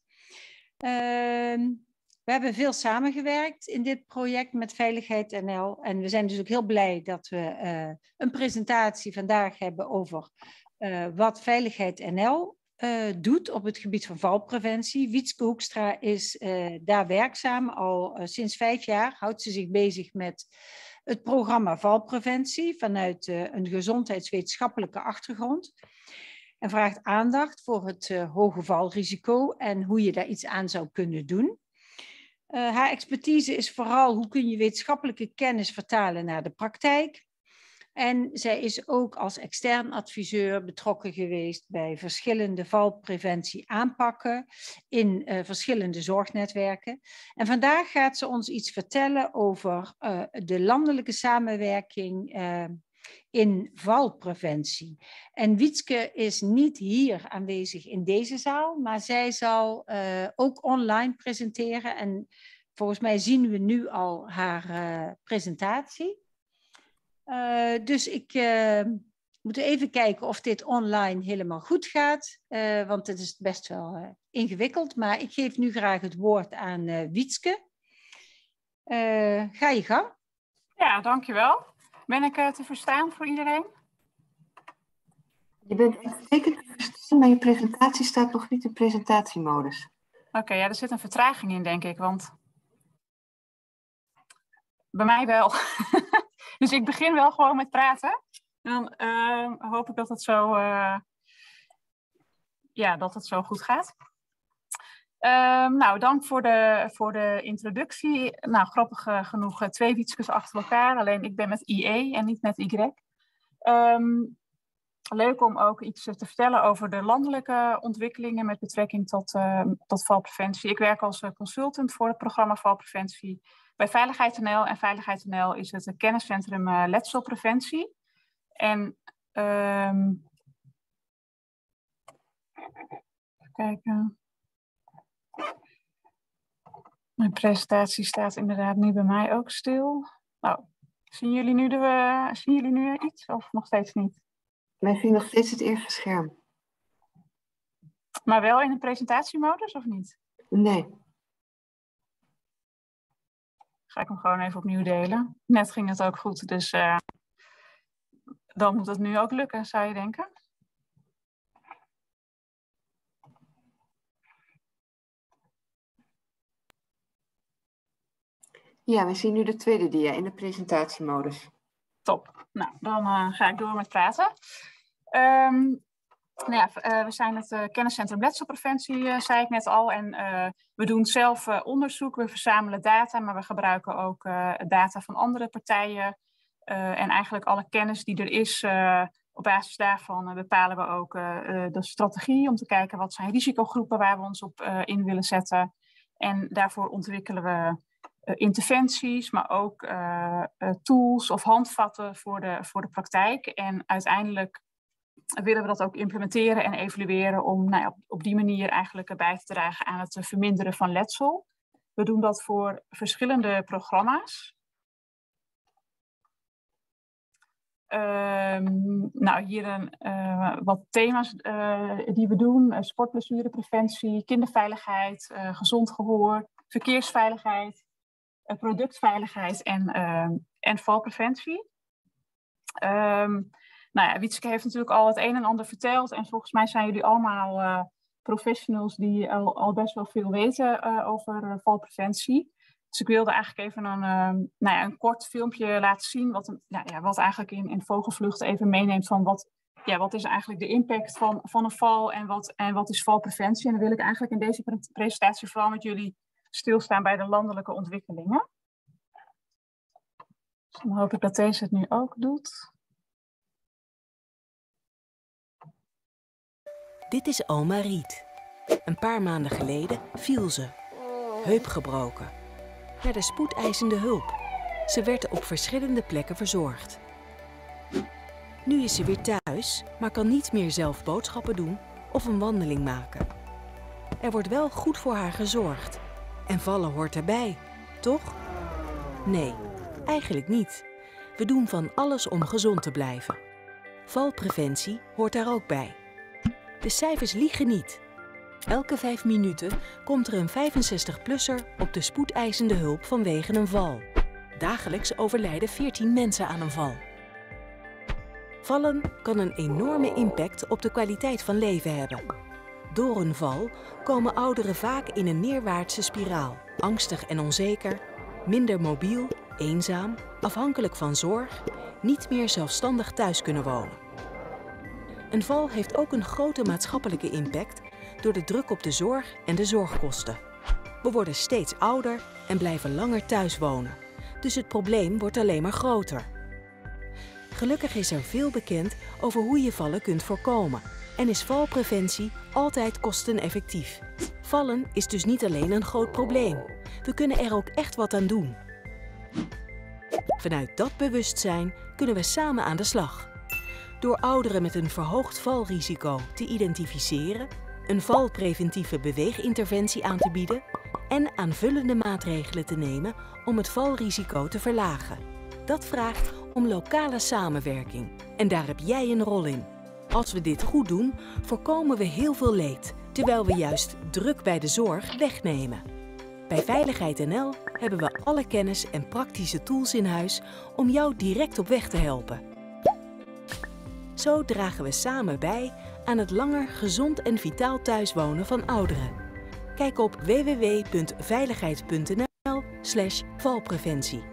We hebben veel samengewerkt in dit project met Veiligheid NL. En we zijn dus ook heel blij dat we een presentatie vandaag hebben over wat Veiligheid NL doet op het gebied van valpreventie. Wietske Hoekstra is daar werkzaam. Al sinds 5 jaar houdt ze zich bezig met het programma valpreventie vanuit een gezondheidswetenschappelijke achtergrond. En vraagt aandacht voor het hoge valrisico en hoe je daar iets aan zou kunnen doen. Haar expertise is vooral hoe kun je wetenschappelijke kennis vertalen naar de praktijk. En zij is ook als extern adviseur betrokken geweest bij verschillende valpreventie aanpakken in verschillende zorgnetwerken. En vandaag gaat ze ons iets vertellen over de landelijke samenwerking in valpreventie. En Wietske is niet hier aanwezig in deze zaal, maar zij zal ook online presenteren. En volgens mij zien we nu al haar presentatie. Dus ik moet even kijken of dit online helemaal goed gaat, want het is best wel ingewikkeld. Maar ik geef nu graag het woord aan Wietske. Ga je gang. Ja, dankjewel. Ben ik te verstaan voor iedereen? Je bent zeker te verstaan, maar je presentatie staat nog niet in presentatiemodus. Oké, ja, er zit een vertraging in, denk ik, want bij mij wel. Dus ik begin wel gewoon met praten. Dan hoop ik dat het zo, dat het zo goed gaat. Nou, dank voor de introductie. Nou, grappig genoeg 2 Wietskes achter elkaar. Alleen ik ben met IE en niet met Y. Leuk om ook iets te vertellen over de landelijke ontwikkelingen met betrekking tot valpreventie. Ik werk als consultant voor het programma Valpreventie bij Veiligheid.nl. En Veiligheid.nl is het kenniscentrum letselpreventie. En even kijken. Mijn presentatie staat inderdaad nu bij mij ook stil. Nou, zien jullie nu iets of nog steeds niet? Wij zien nog steeds het eerste scherm. Maar wel in een presentatiemodus of niet? Nee. Ga ik hem gewoon even opnieuw delen. Net ging het ook goed, dus dan moet het nu ook lukken, zou je denken. Ja, we zien nu de tweede dia in de presentatiemodus. Top. Nou, dan ga ik door met praten. We zijn het kenniscentrum letselpreventie, zei ik net al. En we doen zelf onderzoek, we verzamelen data, maar we gebruiken ook data van andere partijen. En eigenlijk alle kennis die er is, op basis daarvan bepalen we ook de strategie om te kijken wat zijn risicogroepen waar we ons op in willen zetten. En daarvoor ontwikkelen we interventies, maar ook tools of handvatten voor de praktijk. En uiteindelijk willen we dat ook implementeren en evalueren om op die manier eigenlijk bij te dragen aan het verminderen van letsel. We doen dat voor verschillende programma's. Hier wat thema's die we doen. Sportblessurepreventie, kinderveiligheid, gezond gehoor, verkeersveiligheid, productveiligheid en valpreventie. Wietske heeft natuurlijk al het een en ander verteld. En volgens mij zijn jullie allemaal professionals die al best wel veel weten over valpreventie. Dus ik wilde eigenlijk even een kort filmpje laten zien. Wat eigenlijk in vogelvlucht even meeneemt van wat is eigenlijk de impact van een val en wat is valpreventie. En dan wil ik eigenlijk in deze presentatie vooral met jullie stilstaan bij de landelijke ontwikkelingen. Dus dan hoop ik dat deze het nu ook doet. Dit is oma Riet. Een paar maanden geleden viel ze. Heup gebroken. Naar de spoedeisende hulp. Ze werd op verschillende plekken verzorgd. Nu is ze weer thuis, maar kan niet meer zelf boodschappen doen of een wandeling maken. Er wordt wel goed voor haar gezorgd. En vallen hoort erbij, toch? Nee, eigenlijk niet. We doen van alles om gezond te blijven. Valpreventie hoort daar ook bij. De cijfers liegen niet. Elke 5 minuten komt er een 65-plusser op de spoedeisende hulp vanwege een val. Dagelijks overlijden 14 mensen aan een val. Vallen kan een enorme impact op de kwaliteit van leven hebben. Door een val komen ouderen vaak in een neerwaartse spiraal. Angstig en onzeker, minder mobiel, eenzaam, afhankelijk van zorg, niet meer zelfstandig thuis kunnen wonen. Een val heeft ook een grote maatschappelijke impact door de druk op de zorg en de zorgkosten. We worden steeds ouder en blijven langer thuis wonen. Dus het probleem wordt alleen maar groter. Gelukkig is er veel bekend over hoe je vallen kunt voorkomen. En is valpreventie altijd kosteneffectief. Vallen is dus niet alleen een groot probleem. We kunnen er ook echt wat aan doen. Vanuit dat bewustzijn kunnen we samen aan de slag. Door ouderen met een verhoogd valrisico te identificeren, een valpreventieve beweeginterventie aan te bieden en aanvullende maatregelen te nemen om het valrisico te verlagen. Dat vraagt om lokale samenwerking en daar heb jij een rol in. Als we dit goed doen, voorkomen we heel veel leed, terwijl we juist druk bij de zorg wegnemen. Bij Veiligheid NL hebben we alle kennis en praktische tools in huis om jou direct op weg te helpen. Zo dragen we samen bij aan het langer gezond en vitaal thuiswonen van ouderen. Kijk op www.veiligheid.nl/valpreventie.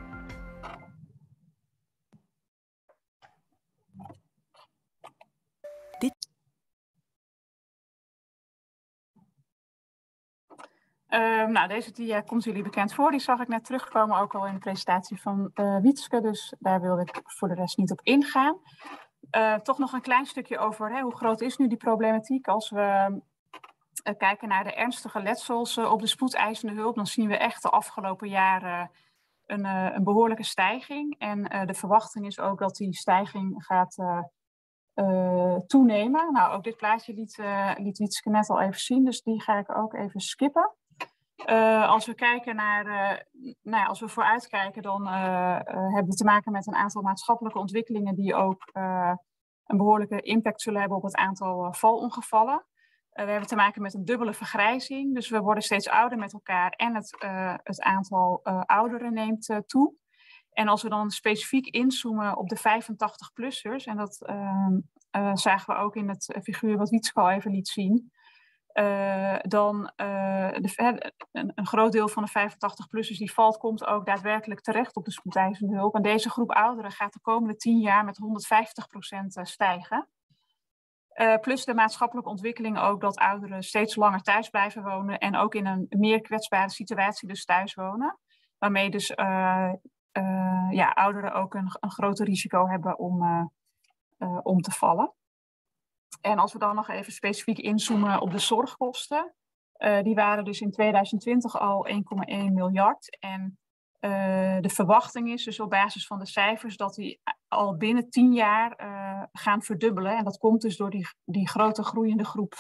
Deze dia komt jullie bekend voor. Die zag ik net terugkomen, ook al in de presentatie van Wietske. Dus daar wilde ik voor de rest niet op ingaan. Toch nog een klein stukje over hoe groot is nu die problematiek. Als we kijken naar de ernstige letsels op de spoedeisende hulp, dan zien we echt de afgelopen jaren een behoorlijke stijging. En de verwachting is ook dat die stijging gaat toenemen. Nou, ook dit plaatje liet Wietske net al even zien, dus die ga ik ook even skippen. Als we kijken naar, als we vooruitkijken, dan hebben we te maken met een aantal maatschappelijke ontwikkelingen die ook een behoorlijke impact zullen hebben op het aantal valongevallen. We hebben te maken met een dubbele vergrijzing, dus we worden steeds ouder met elkaar en het aantal ouderen neemt toe. En als we dan specifiek inzoomen op de 85-plussers, en dat zagen we ook in het figuur wat Wietske al even liet zien, dan een groot deel van de 85-plussers die komt ook daadwerkelijk terecht op de spoedeisende hulp. En deze groep ouderen gaat de komende 10 jaar met 150% stijgen. Plus de maatschappelijke ontwikkeling ook dat ouderen steeds langer thuis blijven wonen en ook in een meer kwetsbare situatie dus thuis wonen. Waarmee dus ouderen ook een groter risico hebben om te vallen. En als we dan nog even specifiek inzoomen op de zorgkosten. Die waren dus in 2020 al 1,1 miljard. En de verwachting is dus op basis van de cijfers dat die al binnen 10 jaar gaan verdubbelen. En dat komt dus door die grote groeiende groep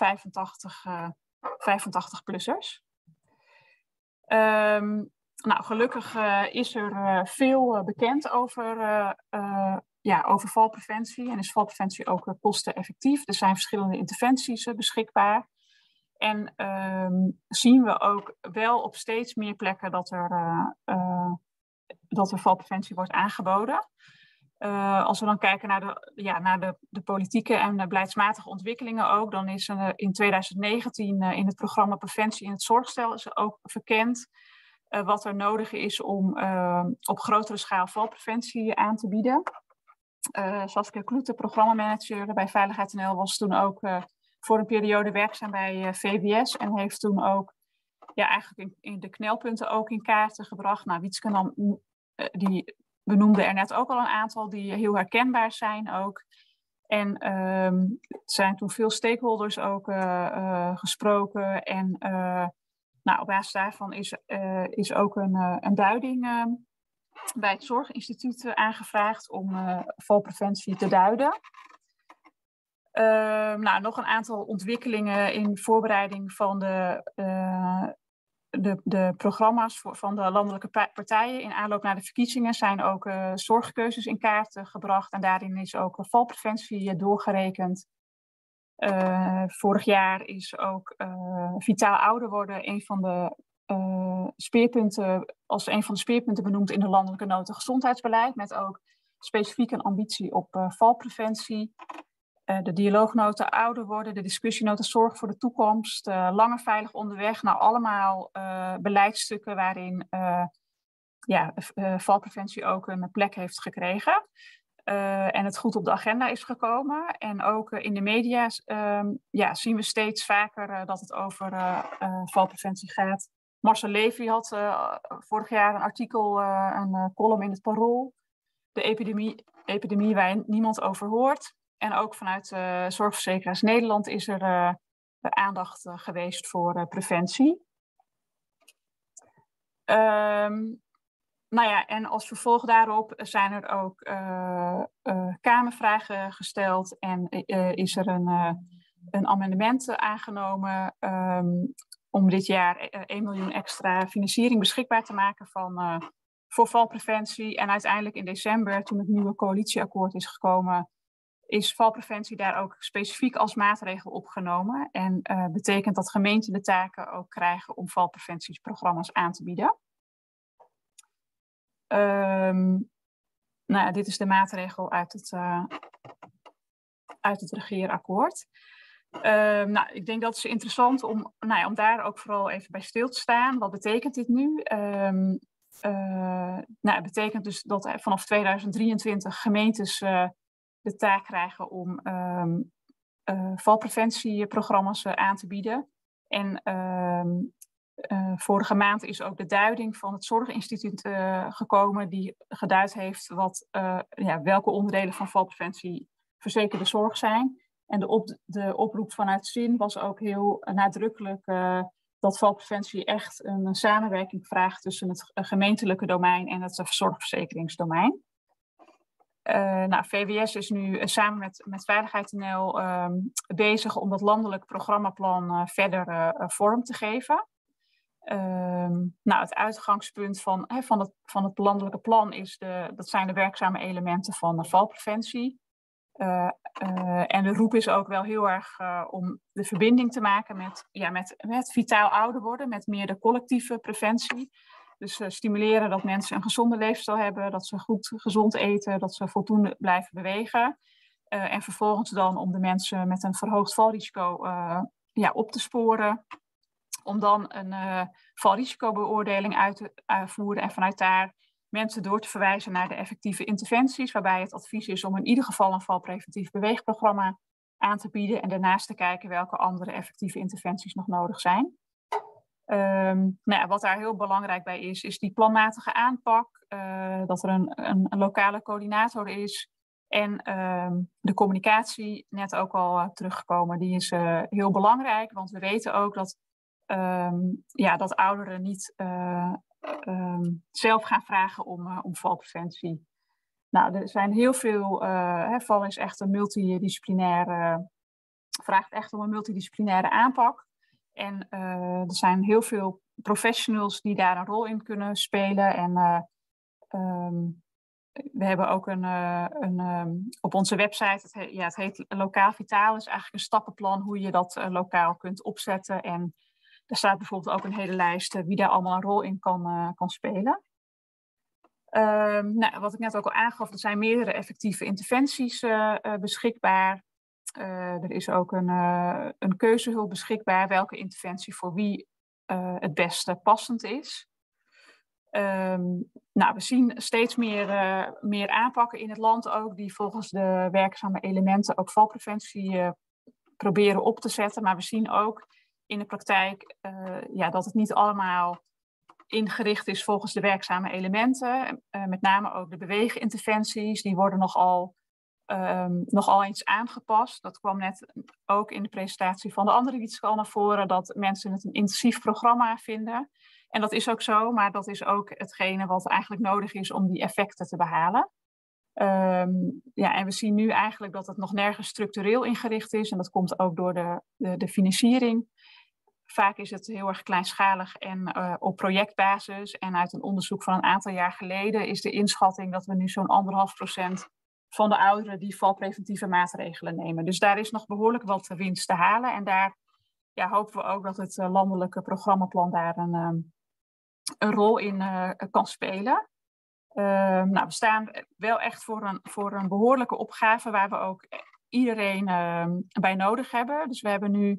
85-plussers. Gelukkig is er veel bekend over valpreventie en is valpreventie ook kosteneffectief. Er zijn verschillende interventies beschikbaar. En zien we ook wel op steeds meer plekken dat er valpreventie wordt aangeboden. Als we dan kijken naar de politieke en de beleidsmatige ontwikkelingen ook, dan is in 2019 in het programma Preventie in het Zorgstelsel is ook verkend wat er nodig is om op grotere schaal valpreventie aan te bieden. Saskia Kloete, programmamanager bij Veiligheid NL, was toen ook voor een periode werkzaam bij VWS en heeft toen ook eigenlijk in de knelpunten ook in kaarten gebracht. Nou, Wietske die benoemde er net ook al een aantal die heel herkenbaar zijn ook. En er zijn toen veel stakeholders ook gesproken en op basis daarvan is ook een duiding bij het Zorginstituut aangevraagd om valpreventie te duiden. Nog een aantal ontwikkelingen in voorbereiding van de programma's van de landelijke partijen. In aanloop naar de verkiezingen zijn ook zorgkeuzes in kaart gebracht. En daarin is ook valpreventie doorgerekend. Vorig jaar is ook vitaal ouder worden een van de speerpunten, als een van de speerpunten benoemd in de landelijke nota gezondheidsbeleid. Met ook specifiek een ambitie op valpreventie. De dialoognota ouder worden, de discussienota zorg voor de toekomst, langer veilig onderweg. Nou, allemaal beleidsstukken waarin valpreventie ook een plek heeft gekregen. En het goed op de agenda is gekomen. En ook in de media zien we steeds vaker dat het over valpreventie gaat. Marcel Levy had vorig jaar een artikel, een column in het Parool. De epidemie waar niemand over hoort. En ook vanuit Zorgverzekeraars Nederland is er aandacht geweest voor preventie. Nou ja, en als vervolg daarop zijn er ook Kamervragen gesteld en is er een amendement aangenomen om dit jaar 1 miljoen extra financiering beschikbaar te maken voor valpreventie. En uiteindelijk in december, toen het nieuwe coalitieakkoord is gekomen, is valpreventie daar ook specifiek als maatregel opgenomen. En betekent dat gemeenten de taken ook krijgen om valpreventieprogramma's aan te bieden. Nou, dit is de maatregel uit het regeerakkoord. Nou, ik denk dat het interessant om daar ook vooral even bij stil te staan. Wat betekent dit nu? Het betekent dus dat vanaf 2023 gemeentes de taak krijgen om valpreventieprogramma's aan te bieden. En vorige maand is ook de duiding van het Zorginstituut gekomen, die geduid heeft welke onderdelen van valpreventie verzekerde zorg zijn. En de oproep vanuit ZIN was ook heel nadrukkelijk dat valpreventie echt een samenwerking vraagt tussen het gemeentelijke domein en het zorgverzekeringsdomein. VWS is nu samen met Veiligheid.nl bezig om dat landelijk programmaplan verder vorm te geven. Het uitgangspunt van het landelijke plan dat zijn de werkzame elementen van valpreventie. En de roep is ook wel heel erg om de verbinding te maken met vitaal ouder worden, met meer de collectieve preventie. Dus stimuleren dat mensen een gezonde leefstijl hebben, dat ze gezond eten, dat ze voldoende blijven bewegen. En vervolgens dan om de mensen met een verhoogd valrisico op te sporen. Om dan een valrisicobeoordeling uit te voeren en vanuit daar mensen door te verwijzen naar de effectieve interventies, waarbij het advies is om in ieder geval een valpreventief beweegprogramma aan te bieden en daarnaast te kijken welke andere effectieve interventies nog nodig zijn. Wat daar heel belangrijk bij is die planmatige aanpak, dat er een lokale coördinator is en de communicatie, net ook al teruggekomen, die is heel belangrijk, want we weten ook dat dat ouderen niet zelf gaan vragen om valpreventie. Nou, er zijn heel veel, val is echt vraagt echt om een multidisciplinaire aanpak. En er zijn heel veel professionals die daar een rol in kunnen spelen. En we hebben ook op onze website, het heet Lokaal Vitaal, is eigenlijk een stappenplan hoe je dat lokaal kunt opzetten. En er staat bijvoorbeeld ook een hele lijst wie daar allemaal een rol in kan spelen. Wat ik net ook al aangaf, er zijn meerdere effectieve interventies beschikbaar. Er is ook een keuzehulp beschikbaar welke interventie voor wie het beste passend is. We zien steeds meer aanpakken in het land ook die volgens de werkzame elementen ook valpreventie proberen op te zetten. Maar we zien ook in de praktijk dat het niet allemaal ingericht is volgens de werkzame elementen. Met name ook de beweeginterventies, die worden nogal eens aangepast. Dat kwam net ook in de presentatie van de andere wietskal naar voren, dat mensen het een intensief programma vinden. En dat is ook zo, maar dat is ook hetgene wat eigenlijk nodig is om die effecten te behalen. En we zien nu eigenlijk dat het nog nergens structureel ingericht is. En dat komt ook door de financiering. Vaak is het heel erg kleinschalig en op projectbasis. En uit een onderzoek van een aantal jaar geleden is de inschatting dat we nu zo'n 1,5% van de ouderen die valpreventieve maatregelen nemen. Dus daar is nog behoorlijk wat winst te halen. En daar hopen we ook dat het landelijke programmaplan daar een rol in kan spelen. We staan wel echt voor een behoorlijke opgave waar we ook iedereen bij nodig hebben. Dus we hebben nu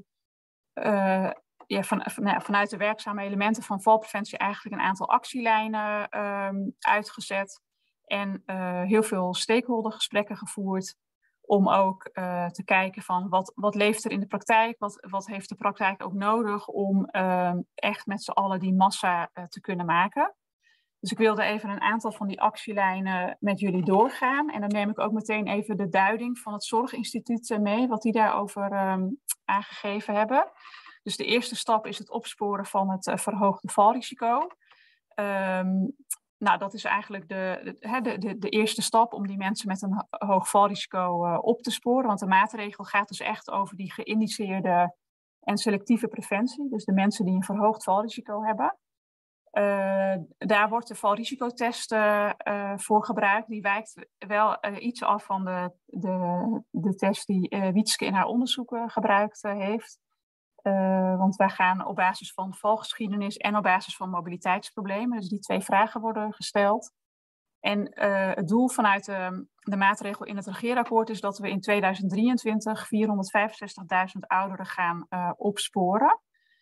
vanuit de werkzame elementen van valpreventie eigenlijk een aantal actielijnen uitgezet. En heel veel stakeholdergesprekken gevoerd om ook te kijken van wat leeft er in de praktijk, wat heeft de praktijk ook nodig om echt met z'n allen die massa te kunnen maken. Dus ik wilde even een aantal van die actielijnen met jullie doorgaan. En dan neem ik ook meteen even de duiding van het Zorginstituut mee, wat die daarover aangegeven hebben. Dus de eerste stap is het opsporen van het verhoogde valrisico. Nou, dat is eigenlijk de eerste stap om die mensen met een hoog valrisico op te sporen. Want de maatregel gaat dus echt over die geïndiceerde en selectieve preventie. Dus de mensen die een verhoogd valrisico hebben. Daar wordt de valrisicotest voor gebruikt. Die wijkt wel iets af van de test die Wietske in haar onderzoeken gebruikt heeft. Want wij gaan op basis van valgeschiedenis en op basis van mobiliteitsproblemen. Dus die 2 vragen worden gesteld. En het doel vanuit de maatregel in het regeerakkoord is dat we in 2023 465.000 ouderen gaan opsporen.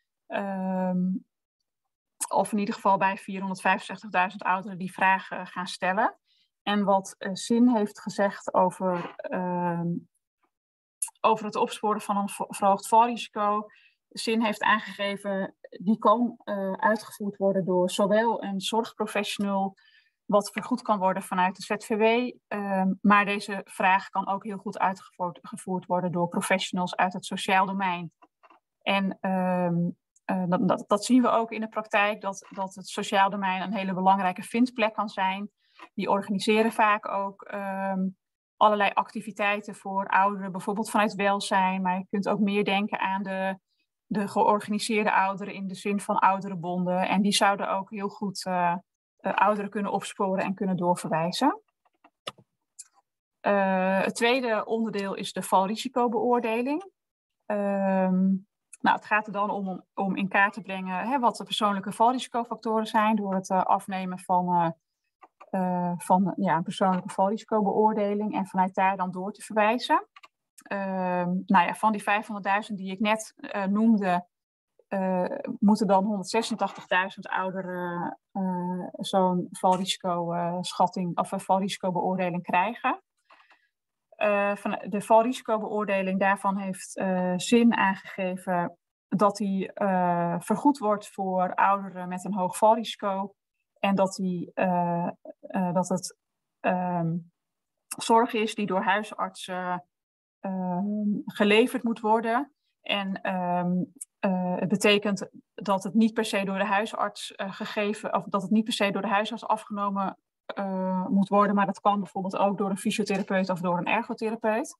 Of in ieder geval bij 465.000 ouderen die vragen gaan stellen. En wat SIN heeft gezegd over het opsporen van een verhoogd valrisico. SIN heeft aangegeven, die kan uitgevoerd worden door zowel een zorgprofessional, wat vergoed kan worden vanuit de ZVW. Maar deze vraag kan ook heel goed uitgevoerd worden door professionals uit het sociaal domein. En dat zien we ook in de praktijk, dat het sociaal domein een hele belangrijke vindplek kan zijn. Die organiseren vaak ook allerlei activiteiten voor ouderen, bijvoorbeeld vanuit welzijn. Maar je kunt ook meer denken aan de georganiseerde ouderen in de zin van ouderenbonden. En die zouden ook heel goed ouderen kunnen opsporen en kunnen doorverwijzen. Het tweede onderdeel is de valrisicobeoordeling. Nou, het gaat er dan om in kaart te brengen wat de persoonlijke valrisicofactoren zijn door het afnemen van een persoonlijke valrisicobeoordeling en vanuit daar dan door te verwijzen. Van die 500.000 die ik net noemde, moeten dan 186.000 ouderen zo'n valrisico-schatting of een valrisicobeoordeling krijgen. Van de valrisicobeoordeling daarvan heeft SIN aangegeven dat die vergoed wordt voor ouderen met een hoog valrisico en dat het zorg is die door huisartsen geleverd moet worden. En het betekent dat het niet per se door de huisarts gegeven, of dat het niet per se door de huisarts afgenomen moet worden, maar dat kan bijvoorbeeld ook door een fysiotherapeut of door een ergotherapeut.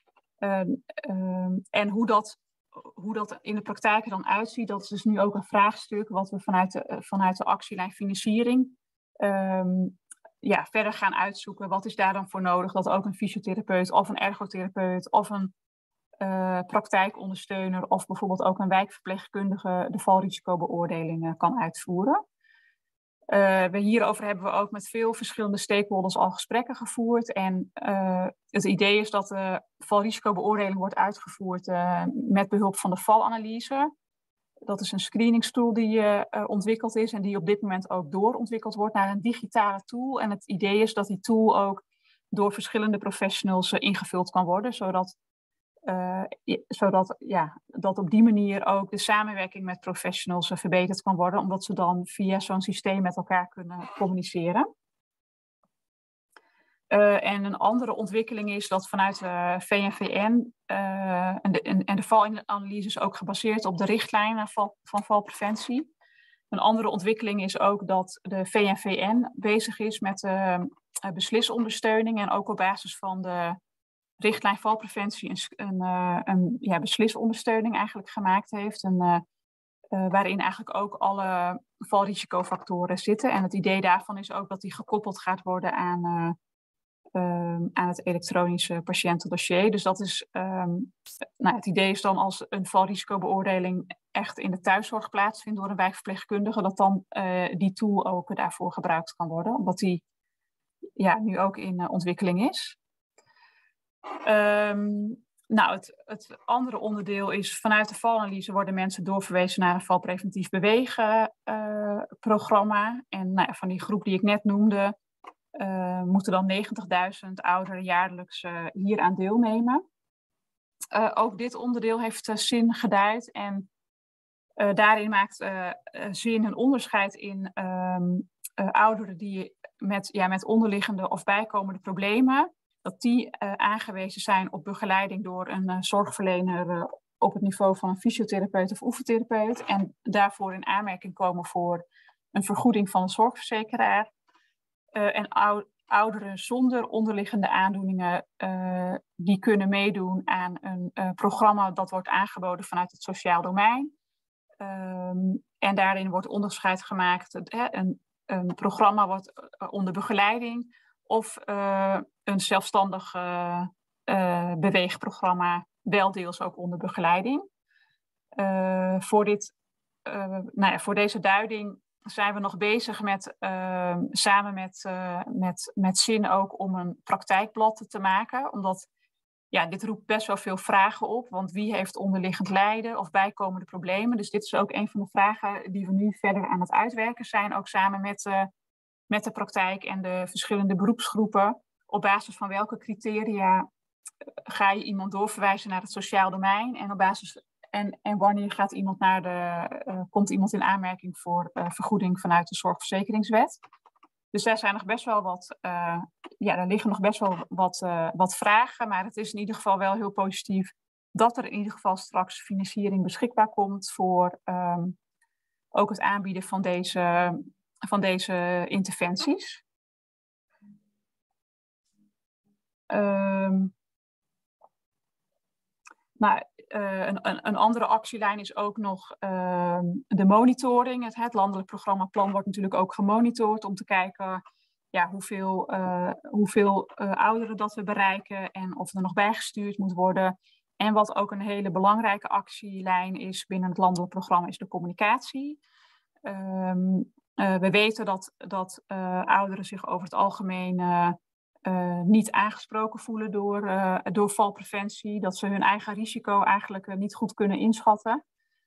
En hoe dat in de praktijk er dan uitziet, dat is dus nu ook een vraagstuk wat we vanuit de actielijn financiering verder gaan uitzoeken. Wat is daar dan voor nodig dat ook een fysiotherapeut of een ergotherapeut of een praktijkondersteuner of bijvoorbeeld ook een wijkverpleegkundige de valrisicobeoordeling kan uitvoeren. Hierover hebben we ook met veel verschillende stakeholders al gesprekken gevoerd. En het idee is dat de valrisicobeoordeling wordt uitgevoerd met behulp van de valanalyse. Dat is een screeningstool die ontwikkeld is en die op dit moment ook doorontwikkeld wordt naar een digitale tool. En het idee is dat die tool ook door verschillende professionals ingevuld kan worden, zodat dat op die manier ook de samenwerking met professionals verbeterd kan worden, omdat ze dan via zo'n systeem met elkaar kunnen communiceren. En een andere ontwikkeling is dat vanuit de VNVN en de valanalyse is ook gebaseerd op de richtlijnen van valpreventie. Een andere ontwikkeling is ook dat de VNVN bezig is met beslisondersteuning en ook op basis van de richtlijn valpreventie een beslisondersteuning eigenlijk gemaakt heeft. Waarin eigenlijk ook alle valrisicofactoren zitten. En het idee daarvan is ook dat die gekoppeld gaat worden aan het elektronische patiëntendossier. Dus dat is, het idee is dan als een valrisicobeoordeling echt in de thuiszorg plaatsvindt door een wijkverpleegkundige, dat dan die tool ook daarvoor gebruikt kan worden. Omdat die nu ook in ontwikkeling is. Het andere onderdeel is vanuit de valanalyse worden mensen doorverwezen naar een valpreventief bewegen programma. En van die groep die ik net noemde, moeten dan 90.000 ouderen jaarlijks hier aan deelnemen. Ook dit onderdeel heeft SIN geduid en daarin maakt SIN een onderscheid in ouderen die met onderliggende of bijkomende problemen, dat die aangewezen zijn op begeleiding door een zorgverlener op het niveau van een fysiotherapeut of oefentherapeut en daarvoor in aanmerking komen voor een vergoeding van de zorgverzekeraar. En ouderen zonder onderliggende aandoeningen die kunnen meedoen aan een programma dat wordt aangeboden vanuit het sociaal domein. En daarin wordt onderscheid gemaakt. Een programma wordt onder begeleiding of een zelfstandig beweegprogramma wel deels ook onder begeleiding. Voor deze duiding zijn we nog bezig met, samen met Zin ook om een praktijkblad te maken. Omdat dit roept best wel veel vragen op. Want wie heeft onderliggend lijden of bijkomende problemen? Dus dit is ook een van de vragen die we nu verder aan het uitwerken zijn. Ook samen met de praktijk en de verschillende beroepsgroepen. Op basis van welke criteria ga je iemand doorverwijzen naar het sociaal domein? En op basis en wanneer gaat iemand komt iemand in aanmerking voor vergoeding vanuit de zorgverzekeringswet? Dus daar zijn nog best wel daar liggen nog best wel wat vragen. Maar het is in ieder geval wel heel positief dat er in ieder geval straks financiering beschikbaar komt voor ook het aanbieden van deze interventies. Een andere actielijn is ook nog de monitoring. Het landelijk programmaplan wordt natuurlijk ook gemonitord om te kijken hoeveel ouderen dat we bereiken en of er nog bijgestuurd moet worden. En wat ook een hele belangrijke actielijn is binnen het landelijk programma is de communicatie. We weten dat ouderen zich over het algemeen niet aangesproken voelen door valpreventie. Dat ze hun eigen risico eigenlijk niet goed kunnen inschatten.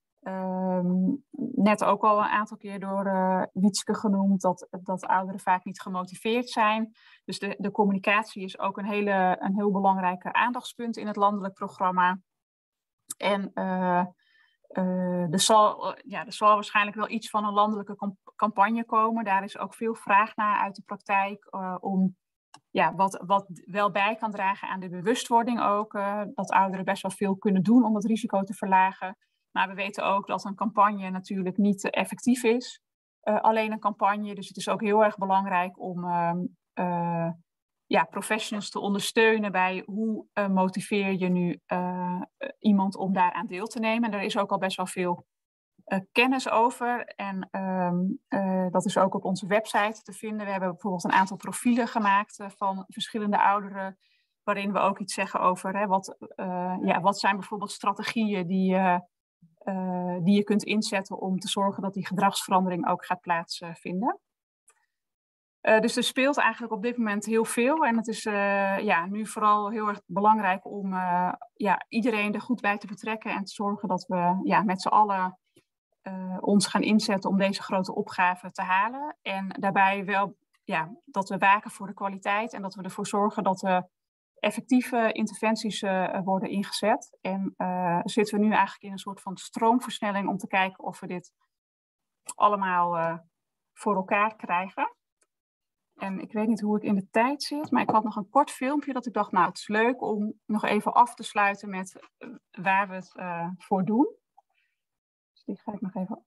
Net ook al een aantal keer door Wietske genoemd dat ouderen vaak niet gemotiveerd zijn. Dus de communicatie is ook een heel belangrijk aandachtspunt in het landelijk programma. En er zal waarschijnlijk wel iets van een landelijke campagne komen. Daar is ook veel vraag naar uit de praktijk om wat wel bij kan dragen aan de bewustwording ook. Dat ouderen best wel veel kunnen doen om dat risico te verlagen. Maar we weten ook dat een campagne natuurlijk niet effectief is. Alleen een campagne. Dus het is ook heel erg belangrijk om professionals te ondersteunen bij hoe motiveer je nu iemand om daaraan deel te nemen. En er is ook al best wel veel kennis over. En dat is ook op onze website te vinden. We hebben bijvoorbeeld een aantal profielen gemaakt van verschillende ouderen. Waarin we ook iets zeggen over wat zijn bijvoorbeeld strategieën die je kunt inzetten om te zorgen dat die gedragsverandering ook gaat plaatsvinden. Dus er speelt eigenlijk op dit moment heel veel. En het is nu vooral heel erg belangrijk om iedereen er goed bij te betrekken. En te zorgen dat we met z'n allen ons gaan inzetten om deze grote opgave te halen. En daarbij wel dat we waken voor de kwaliteit. En dat we ervoor zorgen dat er effectieve interventies worden ingezet. En zitten we nu eigenlijk in een soort van stroomversnelling om te kijken of we dit allemaal voor elkaar krijgen. En ik weet niet hoe ik in de tijd zit, maar ik had nog een kort filmpje dat ik dacht, nou, het is leuk om nog even af te sluiten met waar we het voor doen. Dus die ga ik nog even.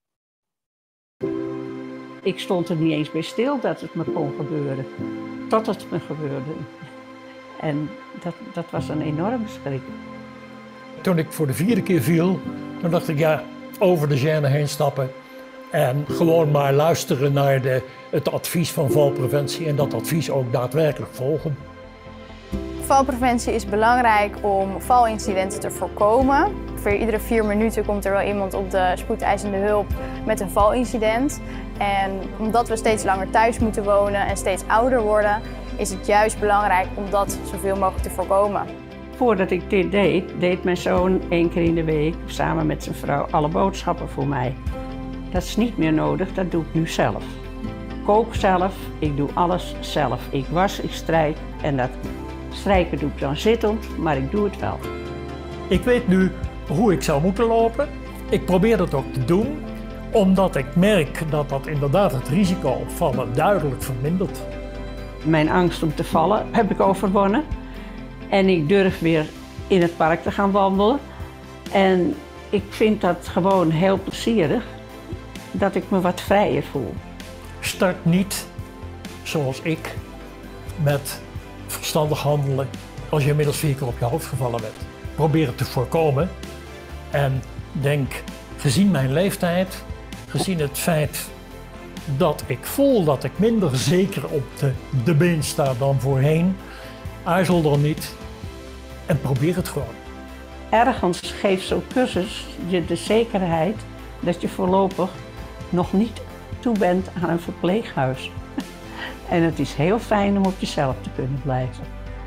Ik stond er niet eens bij stil dat het me kon gebeuren. Tot het me gebeurde. En dat was een enorme schrik. Toen ik voor de 4e keer viel, toen dacht ik, over de gêne heen stappen. En gewoon maar luisteren naar het advies van valpreventie en dat advies ook daadwerkelijk volgen. Valpreventie is belangrijk om valincidenten te voorkomen. Iedere 4 minuten komt er wel iemand op de spoedeisende hulp met een valincident. En omdat we steeds langer thuis moeten wonen en steeds ouder worden, is het juist belangrijk om dat zoveel mogelijk te voorkomen. Voordat ik dit deed mijn zoon 1 keer in de week samen met zijn vrouw alle boodschappen voor mij. Dat is niet meer nodig, dat doe ik nu zelf. Ik kook zelf, ik doe alles zelf. Ik was, ik strijk en dat strijken doe ik dan zittend, maar ik doe het wel. Ik weet nu hoe ik zou moeten lopen. Ik probeer dat ook te doen, omdat ik merk dat inderdaad het risico op vallen duidelijk vermindert. Mijn angst om te vallen heb ik overwonnen. En ik durf weer in het park te gaan wandelen. En ik vind dat gewoon heel plezierig, dat ik me wat vrijer voel. Start niet zoals ik, met verstandig handelen als je inmiddels 4 keer op je hoofd gevallen bent. Probeer het te voorkomen en denk, gezien mijn leeftijd, gezien het feit dat ik voel dat ik minder zeker op de been sta dan voorheen, aarzel dan niet en probeer het gewoon. Ergens geeft zo'n cursus je de zekerheid dat je voorlopig nog niet toe bent aan een verpleeghuis. En het is heel fijn om op jezelf te kunnen blijven.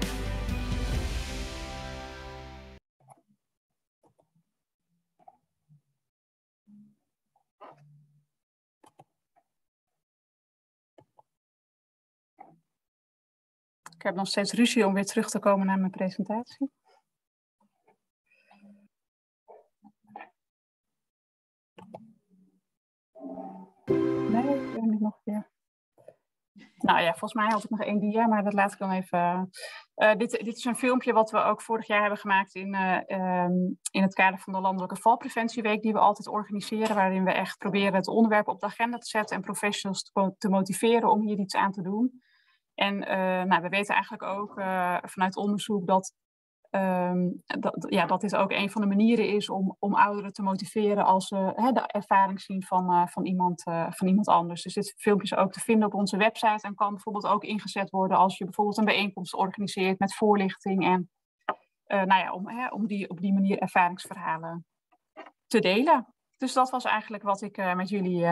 Ik heb nog steeds ruzie om weer terug te komen naar mijn presentatie. Nee, ik ben niet nog weer. Nou ja, volgens mij had ik nog 1 dia, maar dat laat ik dan even. Dit is een filmpje wat we ook vorig jaar hebben gemaakt in het kader van de Landelijke Valpreventieweek die we altijd organiseren, waarin we echt proberen het onderwerp op de agenda te zetten en professionals te motiveren om hier iets aan te doen. En we weten eigenlijk ook vanuit onderzoek dat dit ook een van de manieren is om ouderen te motiveren als ze de ervaring zien van iemand anders. Dus dit filmpje is ook te vinden op onze website en kan bijvoorbeeld ook ingezet worden als je bijvoorbeeld een bijeenkomst organiseert met voorlichting en om op die manier ervaringsverhalen te delen. Dus dat was eigenlijk wat ik met jullie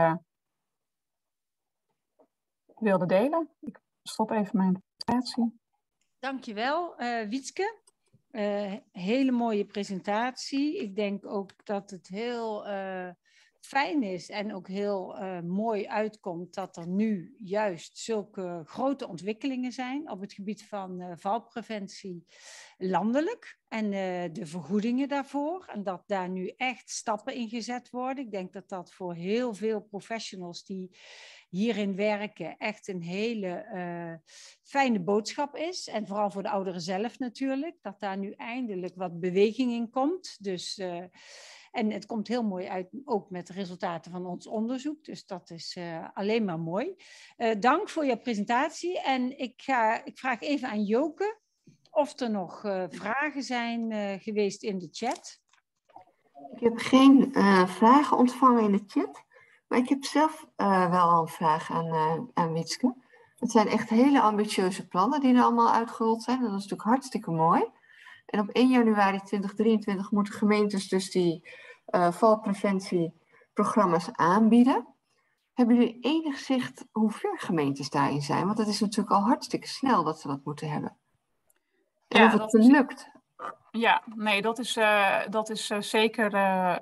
wilde delen. Ik stop even mijn presentatie. Dankjewel, Wietske. Hele mooie presentatie. Ik denk ook dat het heel fijn is en ook heel mooi uitkomt dat er nu juist zulke grote ontwikkelingen zijn op het gebied van valpreventie landelijk en de vergoedingen daarvoor. En dat daar nu echt stappen in gezet worden. Ik denk dat dat voor heel veel professionals die hierin werken echt een hele fijne boodschap is. En vooral voor de ouderen zelf natuurlijk, dat daar nu eindelijk wat beweging in komt. Dus, en het komt heel mooi uit, ook met de resultaten van ons onderzoek. Dus dat is alleen maar mooi. Dank voor je presentatie. En ik vraag even aan Joke of er nog vragen zijn geweest in de chat. Ik heb geen vragen ontvangen in de chat. Maar ik heb zelf wel een vraag aan Wietske. Het zijn echt hele ambitieuze plannen die er allemaal uitgerold zijn. En dat is natuurlijk hartstikke mooi. En op 1 januari 2023 moeten gemeentes dus die valpreventieprogramma's aanbieden. Hebben jullie enig zicht hoe ver gemeentes daarin zijn? Want het is natuurlijk al hartstikke snel dat ze dat moeten hebben. En of het lukt. Ja, nee, dat is zeker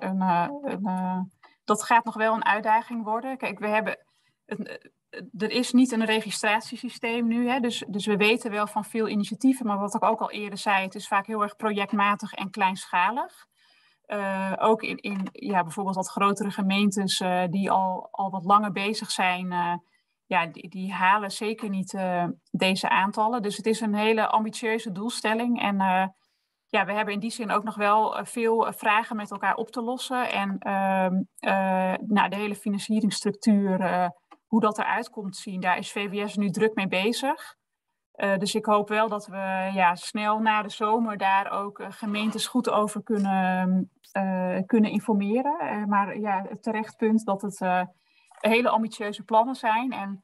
dat gaat nog wel een uitdaging worden. Kijk, er is niet een registratiesysteem nu, hè, dus we weten wel van veel initiatieven, maar wat ik ook al eerder zei, het is vaak heel erg projectmatig en kleinschalig. Ook in bijvoorbeeld wat grotere gemeentes die al wat langer bezig zijn, die halen zeker niet deze aantallen. Dus het is een hele ambitieuze doelstelling en we hebben in die zin ook nog wel veel vragen met elkaar op te lossen. En de hele financieringsstructuur, hoe dat eruit komt zien, daar is VWS nu druk mee bezig. Dus ik hoop wel dat we snel na de zomer daar ook gemeentes goed over kunnen informeren. Maar het terecht punt dat het hele ambitieuze plannen zijn. En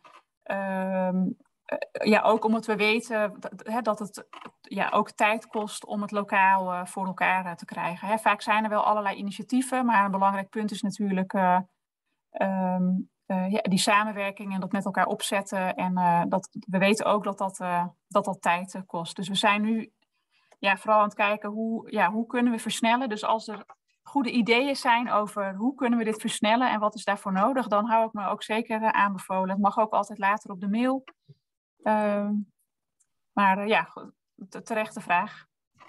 ook omdat we weten dat het ook tijd kost om het lokaal voor elkaar te krijgen. Vaak zijn er wel allerlei initiatieven, maar een belangrijk punt is natuurlijk die samenwerking en dat met elkaar opzetten. En we weten ook dat tijd kost. Dus we zijn nu vooral aan het kijken hoe kunnen we versnellen. Dus als er goede ideeën zijn over hoe kunnen we dit versnellen en wat is daarvoor nodig, dan hou ik me ook zeker aanbevolen. Het mag ook altijd later op de mail. Terechte vraag.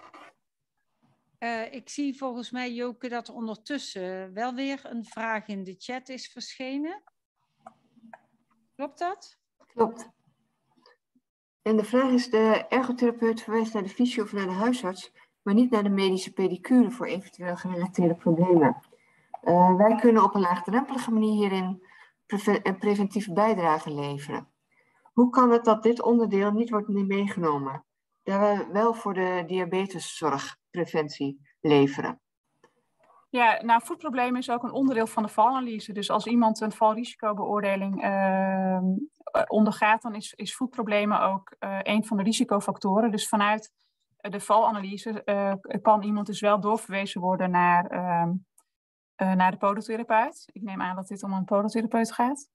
Ik zie volgens mij, Joke, dat er ondertussen wel weer een vraag in de chat is verschenen. Klopt dat? Klopt. En de vraag is, de ergotherapeut verwijst naar de fysio of naar de huisarts, maar niet naar de medische pedicure voor eventueel gerelateerde problemen. Wij kunnen op een laagdrempelige manier hierin een preventieve bijdrage leveren. Hoe kan het dat dit onderdeel niet wordt meegenomen? Dat we wel voor de diabeteszorgpreventie leveren. Ja, nou, voedproblemen is ook een onderdeel van de valanalyse. Dus als iemand een valrisicobeoordeling ondergaat, dan is voedproblemen ook een van de risicofactoren. Dus vanuit de valanalyse kan iemand dus wel doorverwezen worden naar de podotherapeut. Ik neem aan dat dit om een podotherapeut gaat.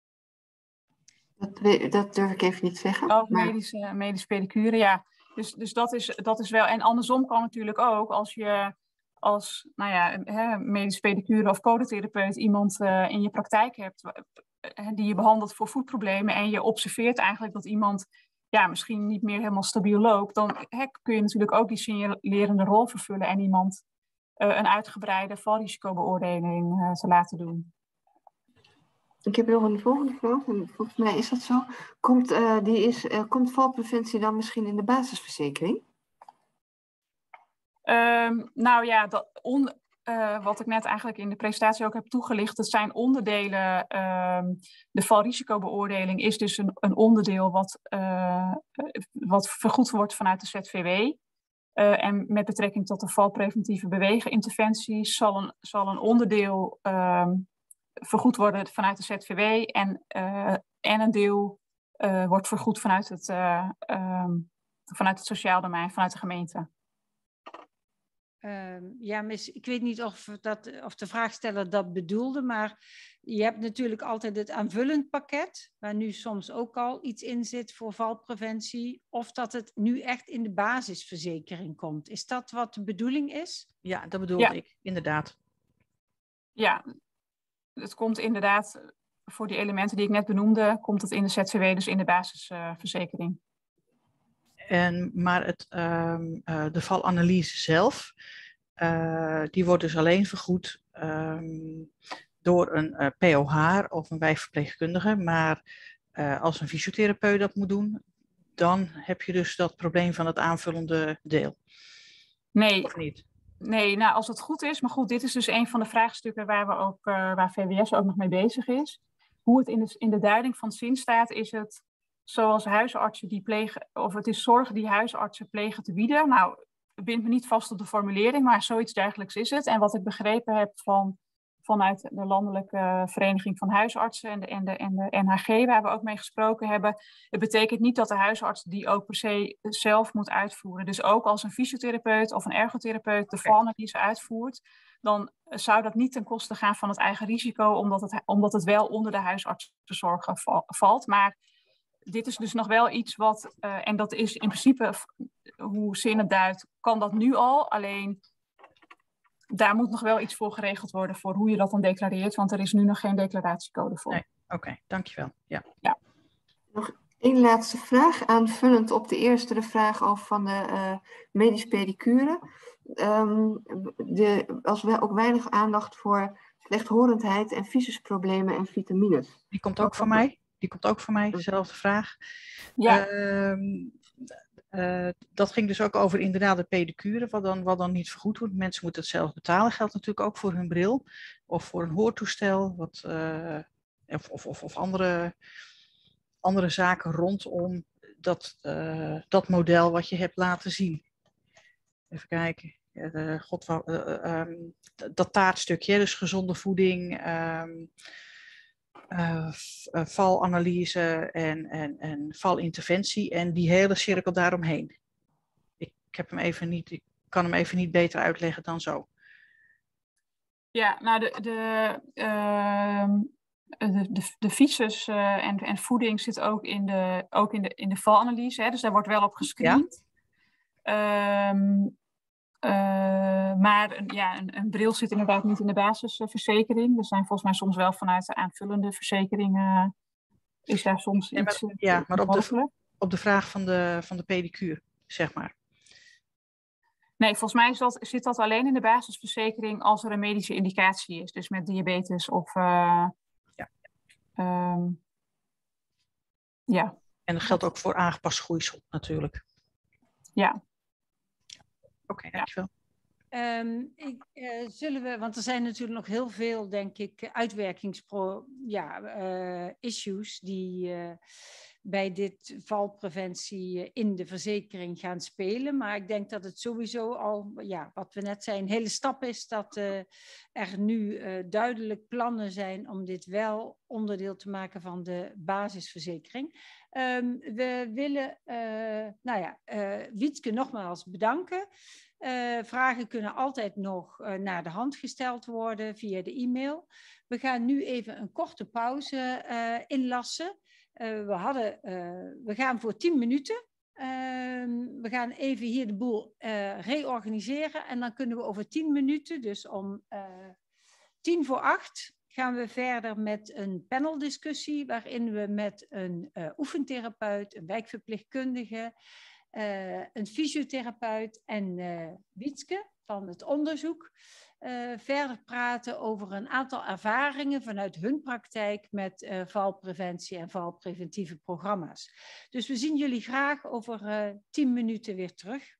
Dat durf ik even niet te zeggen. Ook medische pedicure, ja. Dus dat is wel. En andersom kan natuurlijk ook als je als medisch pedicure of podotherapeut iemand in je praktijk hebt die je behandelt voor voedproblemen en je observeert eigenlijk dat iemand misschien niet meer helemaal stabiel loopt, dan kun je natuurlijk ook die signalerende rol vervullen en iemand een uitgebreide valrisicobeoordeling te laten doen. Ik heb nog een volgende vraag, en volgens mij is dat zo. Komt valpreventie dan misschien in de basisverzekering? Wat ik net eigenlijk in de presentatie ook heb toegelicht, dat zijn onderdelen. De valrisicobeoordeling is dus een onderdeel wat vergoed wordt vanuit de ZVW. En met betrekking tot de valpreventieve bewegeninterventies zal een onderdeel vergoed worden vanuit de ZVW en een deel wordt vergoed vanuit het sociaal domein, vanuit de gemeente. Ik weet niet of de vraagsteller dat bedoelde, maar je hebt natuurlijk altijd het aanvullend pakket, waar nu soms ook al iets in zit voor valpreventie, of dat het nu echt in de basisverzekering komt. Is dat wat de bedoeling is? Ja, dat bedoelde ik, inderdaad. Ja, het komt inderdaad voor die elementen die ik net benoemde, komt het in de ZVW, dus in de basisverzekering. Maar de valanalyse zelf, die wordt dus alleen vergoed door een POH of een wijkverpleegkundige. Maar als een fysiotherapeut dat moet doen, dan heb je dus dat probleem van het aanvullende deel. Nee. Of niet? Nee, nou als het goed is, maar goed, dit is dus een van de vraagstukken waar VWS ook nog mee bezig is. Hoe het in de duiding van zin staat, is het zoals huisartsen die plegen, of het is zorg die huisartsen plegen te bieden. Nou, ik bind me niet vast op de formulering, maar zoiets dergelijks is het. En wat ik begrepen heb vanuit de Landelijke Vereniging van Huisartsen en de NHG, waar we ook mee gesproken hebben, het betekent niet dat de huisarts die ook per se zelf moet uitvoeren. Dus ook als een fysiotherapeut of een ergotherapeut de valanalyse uitvoert, dan zou dat niet ten koste gaan van het eigen risico, omdat het wel onder de huisartszorg valt. Maar dit is dus nog wel iets wat, en dat is in principe, hoe zin het duidt, kan dat nu al. Alleen, daar moet nog wel iets voor geregeld worden voor hoe je dat dan declareert. Want er is nu nog geen declaratiecode voor. Nee, oké, dankjewel. Ja. Nog één laatste vraag, aanvullend op de eerste vraag over van de medisch pedicure. Als we ook weinig aandacht voor slechthorendheid en visusproblemen en vitamines. Die komt ook van mij, dezelfde vraag. Ja. Dat ging dus ook over inderdaad de pedicure, wat dan niet vergoed wordt. Mensen moeten het zelf betalen. Geldt natuurlijk ook voor hun bril of voor een hoortoestel of andere zaken rondom dat model wat je hebt laten zien. Even kijken. Dat taartstukje, dus gezonde voeding, valanalyse en valinterventie en die hele cirkel daaromheen. Ik kan hem even niet beter uitleggen dan zo. Ja, nou de visus en voeding zit ook in de valanalyse, hè, dus daar wordt wel op gescreend. Ja. Maar een bril zit inderdaad niet in de basisverzekering. Er zijn volgens mij soms wel vanuit de aanvullende verzekering is daar soms iets. Maar op de vraag van de pedicure, zeg maar. Nee, volgens mij zit dat alleen in de basisverzekering als er een medische indicatie is. Dus met diabetes of... Ja. En dat geldt ook voor aangepast groeisel natuurlijk. Ja. Oké, dankjewel. Zullen we, want er zijn natuurlijk nog heel veel, denk ik, issues die bij dit valpreventie in de verzekering gaan spelen. Maar ik denk dat het sowieso al, ja, wat we net zeiden, een hele stap is dat er nu duidelijk plannen zijn om dit wel onderdeel te maken van de basisverzekering. We willen, Wietske nogmaals bedanken. Vragen kunnen altijd nog naar de hand gesteld worden via de e-mail. We gaan nu even een korte pauze inlassen. We gaan voor 10 minuten. We gaan even hier de boel reorganiseren. En dan kunnen we over 10 minuten, dus om 7:50, gaan we verder met een paneldiscussie. Waarin we met een oefentherapeut, een wijkverpleegkundige, een fysiotherapeut en Wietske van het onderzoek verder praten over een aantal ervaringen vanuit hun praktijk met valpreventie en valpreventieve programma's. Dus we zien jullie graag over 10 minuten weer terug.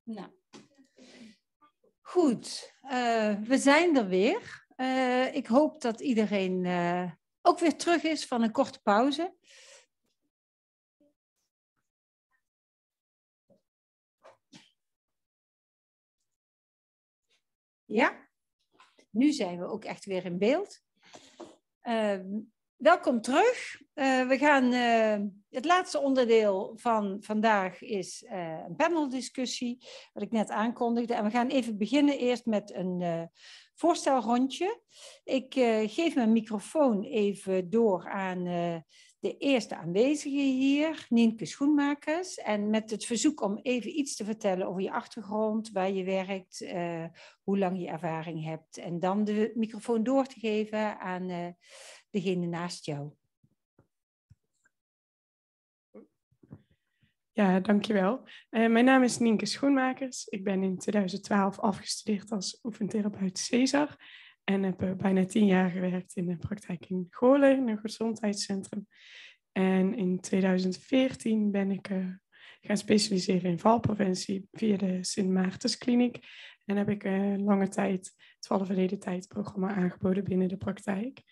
Nou. Goed, we zijn er weer. Ik hoop dat iedereen ook weer terug is van een korte pauze. Ja, nu zijn we ook echt weer in beeld. Welkom terug. We gaan, het laatste onderdeel van vandaag is een paneldiscussie, wat ik net aankondigde. En we gaan even beginnen eerst met een voorstelrondje. Ik geef mijn microfoon even door aan de eerste aanwezige hier, Nienke Schoenmakers. En met het verzoek om even iets te vertellen over je achtergrond, waar je werkt, hoe lang je ervaring hebt. En dan de microfoon door te geven aan degene naast jou. Ja, dankjewel. Mijn naam is Nienke Schoenmakers. Ik ben in 2012 afgestudeerd als oefentherapeut Cesar. En heb bijna 10 jaar gewerkt in de praktijk in Goorlen, een gezondheidscentrum. En in 2014 ben ik gaan specialiseren in valpreventie via de Sint Maartenskliniek. En heb ik lange tijd, het Vallen Verleden Tijd programma aangeboden binnen de praktijk.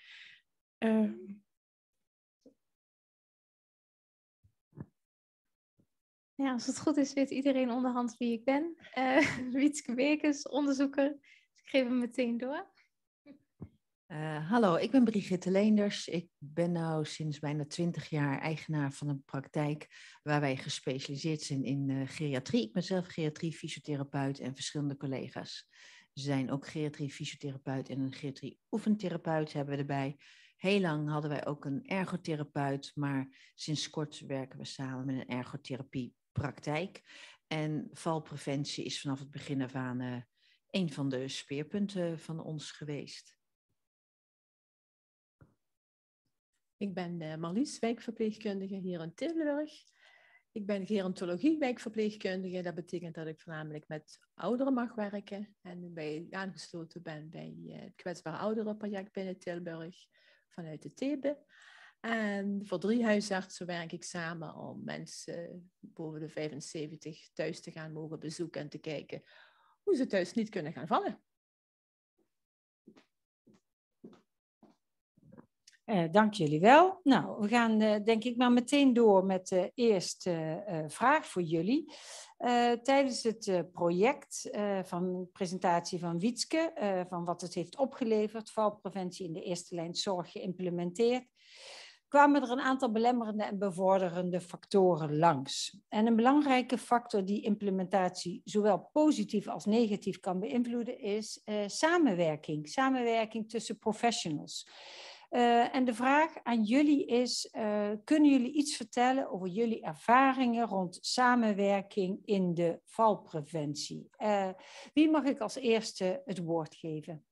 Ja, als het goed is, weet iedereen onderhand wie ik ben. Wietske Beekes, onderzoeker. Dus ik geef hem meteen door. Hallo, ik ben Brigitte Leenders. Ik ben nu sinds bijna 20 jaar eigenaar van een praktijk waar wij gespecialiseerd zijn in geriatrie. Ik ben zelf geriatrie-fysiotherapeut en verschillende collega's zijn ook geriatrie-fysiotherapeut en een geriatrie-oefentherapeut hebben we erbij. Heel lang hadden wij ook een ergotherapeut, maar sinds kort werken we samen met een ergotherapiepraktijk. En valpreventie is vanaf het begin af aan een van de speerpunten van ons geweest. Ik ben Marlies, wijkverpleegkundige hier in Tilburg. Ik ben gerontologie-wijkverpleegkundige. Dat betekent dat ik voornamelijk met ouderen mag werken. En aangesloten ben bij het kwetsbare ouderenproject binnen Tilburg vanuit de Thebe. En voor 3 huisartsen werk ik samen om mensen boven de 75 thuis te gaan mogen bezoeken en te kijken hoe ze thuis niet kunnen gaan vallen. Dank jullie wel. Nou, we gaan denk ik maar meteen door met de eerste vraag voor jullie. Tijdens het project van presentatie van Wietske, van wat het heeft opgeleverd, valpreventie in de eerste lijn zorg geïmplementeerd, kwamen er een aantal belemmerende en bevorderende factoren langs. En een belangrijke factor die implementatie zowel positief als negatief kan beïnvloeden is samenwerking. Samenwerking tussen professionals. En de vraag aan jullie is, kunnen jullie iets vertellen over jullie ervaringen rond samenwerking in de valpreventie? Wie mag ik als eerste het woord geven?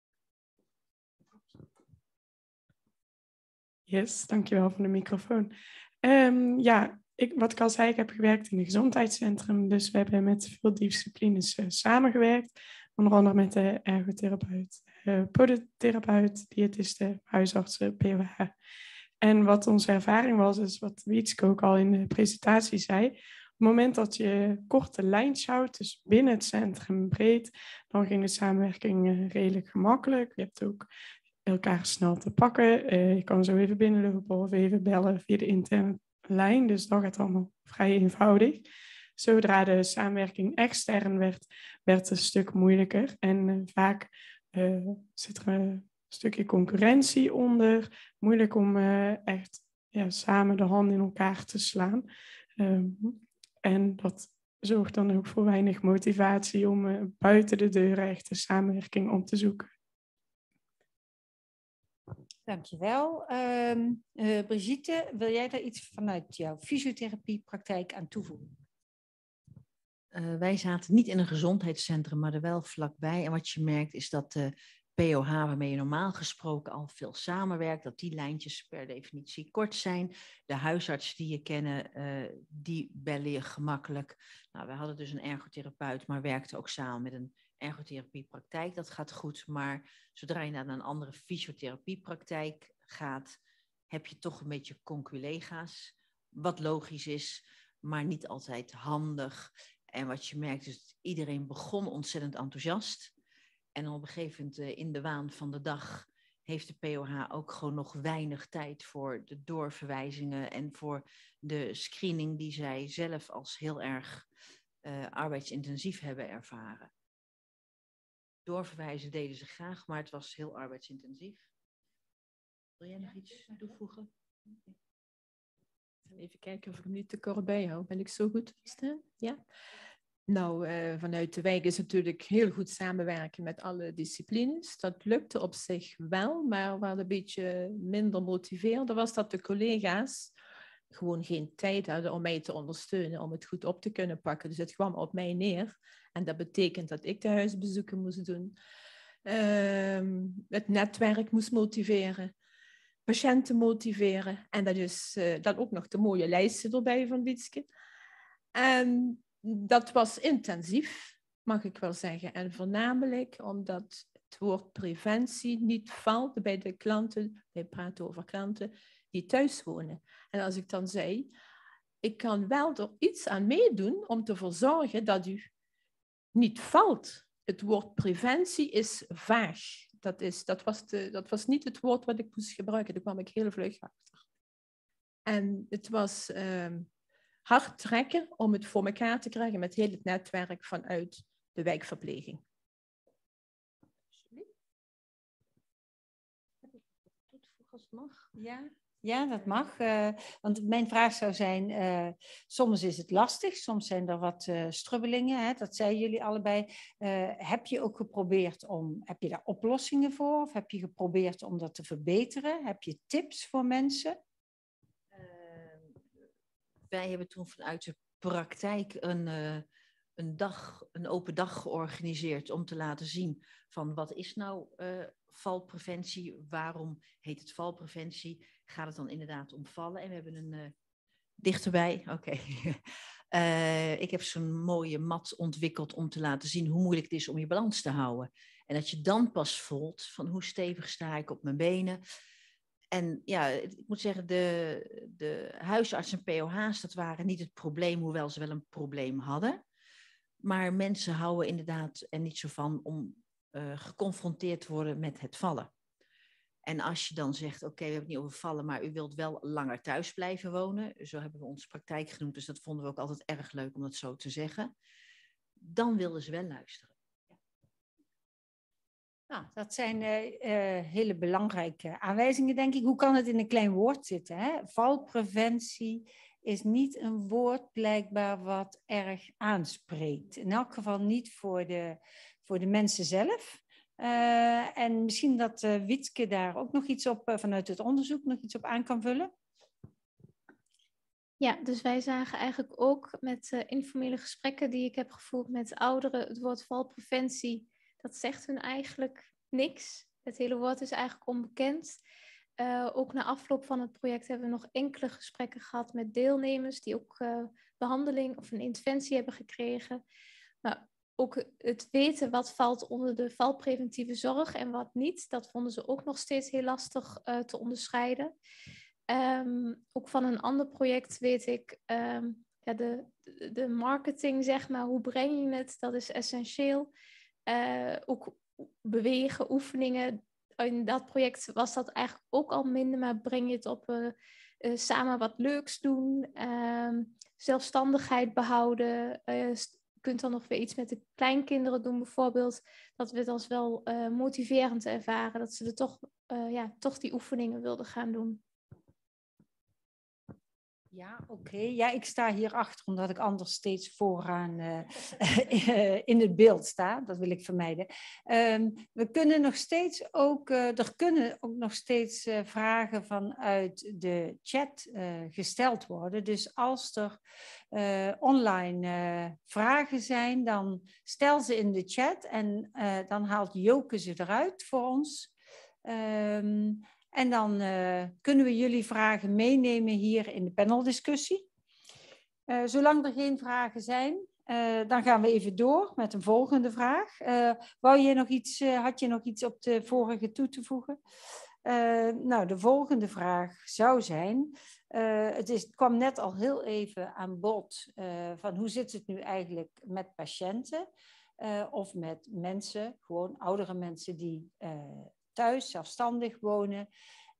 Yes, dankjewel voor de microfoon. Wat ik al zei, ik heb gewerkt in een gezondheidscentrum. Dus we hebben met veel disciplines samengewerkt. Onder andere met de ergotherapeut, podotherapeut, diëtiste, huisartsen, POH. En wat onze ervaring was, is wat Wietske ook al in de presentatie zei. Op het moment dat je korte lijntjes houdt, dus binnen het centrum breed, dan ging de samenwerking redelijk gemakkelijk. Je hebt ook elkaar snel te pakken. Je kan zo even binnenlopen of even bellen via de interne lijn. Dus dat gaat allemaal vrij eenvoudig. Zodra de samenwerking extern werd het een stuk moeilijker. En vaak zit er een stukje concurrentie onder. Moeilijk om echt samen de handen in elkaar te slaan. En dat zorgt dan ook voor weinig motivatie om buiten de deuren echt de samenwerking op te zoeken. Dankjewel. Brigitte, wil jij daar iets vanuit jouw fysiotherapiepraktijk aan toevoegen? Wij zaten niet in een gezondheidscentrum, maar er wel vlakbij. En wat je merkt is dat de POH, waarmee je normaal gesproken al veel samenwerkt, dat die lijntjes per definitie kort zijn. De huisartsen die je kennen, die bellen je gemakkelijk. Nou, we hadden dus een ergotherapeut, maar werkten ook samen met een ergotherapiepraktijk. Dat gaat goed, maar zodra je naar een andere fysiotherapiepraktijk gaat, heb je toch een beetje conculega's, wat logisch is, maar niet altijd handig. En wat je merkt is dat iedereen begon ontzettend enthousiast. En op een gegeven moment in de waan van de dag heeft de POH ook gewoon nog weinig tijd voor de doorverwijzingen en voor de screening die zij zelf als heel erg arbeidsintensief hebben ervaren. Doorverwijzen deden ze graag, maar het was heel arbeidsintensief. Wil jij nog iets toevoegen? Even kijken of ik nu te kort bij hou. Ben ik zo goed verstaan? Ja. Nou, vanuit de wijk is natuurlijk heel goed samenwerken met alle disciplines. Dat lukte op zich wel, maar wat een beetje minder motiveerde was dat de collega's gewoon geen tijd hadden om mij te ondersteunen, om het goed op te kunnen pakken. Dus het kwam op mij neer. En dat betekent dat ik de huisbezoeken moest doen. Het netwerk moest motiveren. Patiënten motiveren. En dat is dan ook nog de mooie lijsten erbij van Wietske. En dat was intensief, mag ik wel zeggen. En voornamelijk omdat het woord preventie niet valt bij de klanten. Wij praten over klanten die thuis wonen. En als ik dan zei, ik kan wel er iets aan meedoen om ervoor zorgen dat u niet valt. Het woord preventie is vaag. Dat was niet het woord wat ik moest gebruiken. Daar kwam ik heel vlug achter. En het was hard trekken om het voor elkaar te krijgen met heel het netwerk vanuit de wijkverpleging. Ja, dat mag. Want mijn vraag zou zijn, soms is het lastig, soms zijn er wat strubbelingen, hè? Dat zeiden jullie allebei. Heb je ook geprobeerd heb je daar oplossingen voor? Of heb je geprobeerd om dat te verbeteren? Heb je tips voor mensen? Wij hebben toen vanuit de praktijk een open dag georganiseerd om te laten zien van wat is nou valpreventie, waarom heet het valpreventie, gaat het dan inderdaad om vallen? En we hebben een dichterbij, oké. Ik heb zo'n mooie mat ontwikkeld om te laten zien hoe moeilijk het is om je balans te houden. En dat je dan pas voelt van hoe stevig sta ik op mijn benen. En ja, ik moet zeggen, de huisarts en POH's, dat waren niet het probleem, hoewel ze wel een probleem hadden. Maar mensen houden inderdaad er niet zo van om geconfronteerd te worden met het vallen. En als je dan zegt, oké, we hebben het niet over vallen, maar u wilt wel langer thuis blijven wonen. Zo hebben we onze praktijk genoemd, dus dat vonden we ook altijd erg leuk om dat zo te zeggen. Dan wilden ze wel luisteren. Nou, dat zijn hele belangrijke aanwijzingen, denk ik. Hoe kan het in een klein woord zitten? Hè? Valpreventie is niet een woord blijkbaar wat erg aanspreekt. In elk geval niet voor de mensen zelf. En misschien dat Wietske daar ook nog iets op, vanuit het onderzoek, nog iets op aan kan vullen. Ja, dus wij zagen eigenlijk ook met informele gesprekken die ik heb gevoerd met ouderen, het woord valpreventie, dat zegt hun eigenlijk niks. Het hele woord is eigenlijk onbekend. Ook na afloop van het project hebben we nog enkele gesprekken gehad met deelnemers die ook behandeling of een interventie hebben gekregen. Maar ook het weten wat valt onder de valpreventieve zorg en wat niet, dat vonden ze ook nog steeds heel lastig te onderscheiden. Ook van een ander project weet ik, de marketing, zeg maar, hoe breng je het, dat is essentieel. Ook bewegen, oefeningen. In dat project was dat eigenlijk ook al minder, maar breng je het op samen wat leuks doen, zelfstandigheid behouden. Je kunt dan nog weer iets met de kleinkinderen doen bijvoorbeeld, dat we het als wel motiverend ervaren, dat ze er toch die oefeningen wilden gaan doen. Ja, oké. Ja, ik sta hierachter omdat ik anders steeds vooraan in het beeld sta. Dat wil ik vermijden. We kunnen nog steeds ook, er kunnen ook nog steeds vragen vanuit de chat gesteld worden. Dus als er online vragen zijn, dan stel ze in de chat en dan haalt Joke ze eruit voor ons. En dan kunnen we jullie vragen meenemen hier in de paneldiscussie. Zolang er geen vragen zijn, dan gaan we even door met een volgende vraag. Had je nog iets op de vorige toe te voegen? Nou, de volgende vraag zou zijn, het kwam net al heel even aan bod, van hoe zit het nu eigenlijk met patiënten of met mensen, gewoon oudere mensen die thuis zelfstandig wonen.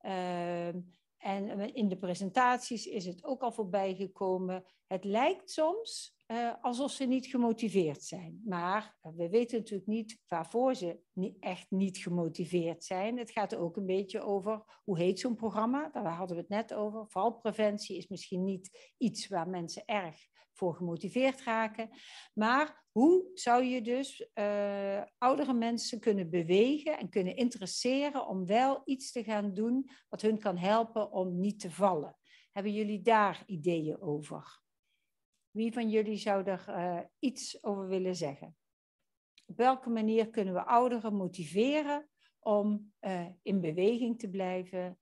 En in de presentaties is het ook al voorbij gekomen. Het lijkt soms alsof ze niet gemotiveerd zijn. Maar we weten natuurlijk niet waarvoor ze echt niet gemotiveerd zijn. Het gaat ook een beetje over, hoe heet zo'n programma? Daar hadden we het net over. Valpreventie is misschien niet iets waar mensen erg voor gemotiveerd raken. Maar hoe zou je dus oudere mensen kunnen bewegen en kunnen interesseren om wel iets te gaan doen wat hun kan helpen om niet te vallen? Hebben jullie daar ideeën over? Wie van jullie zou er iets over willen zeggen? Op welke manier kunnen we ouderen motiveren om in beweging te blijven?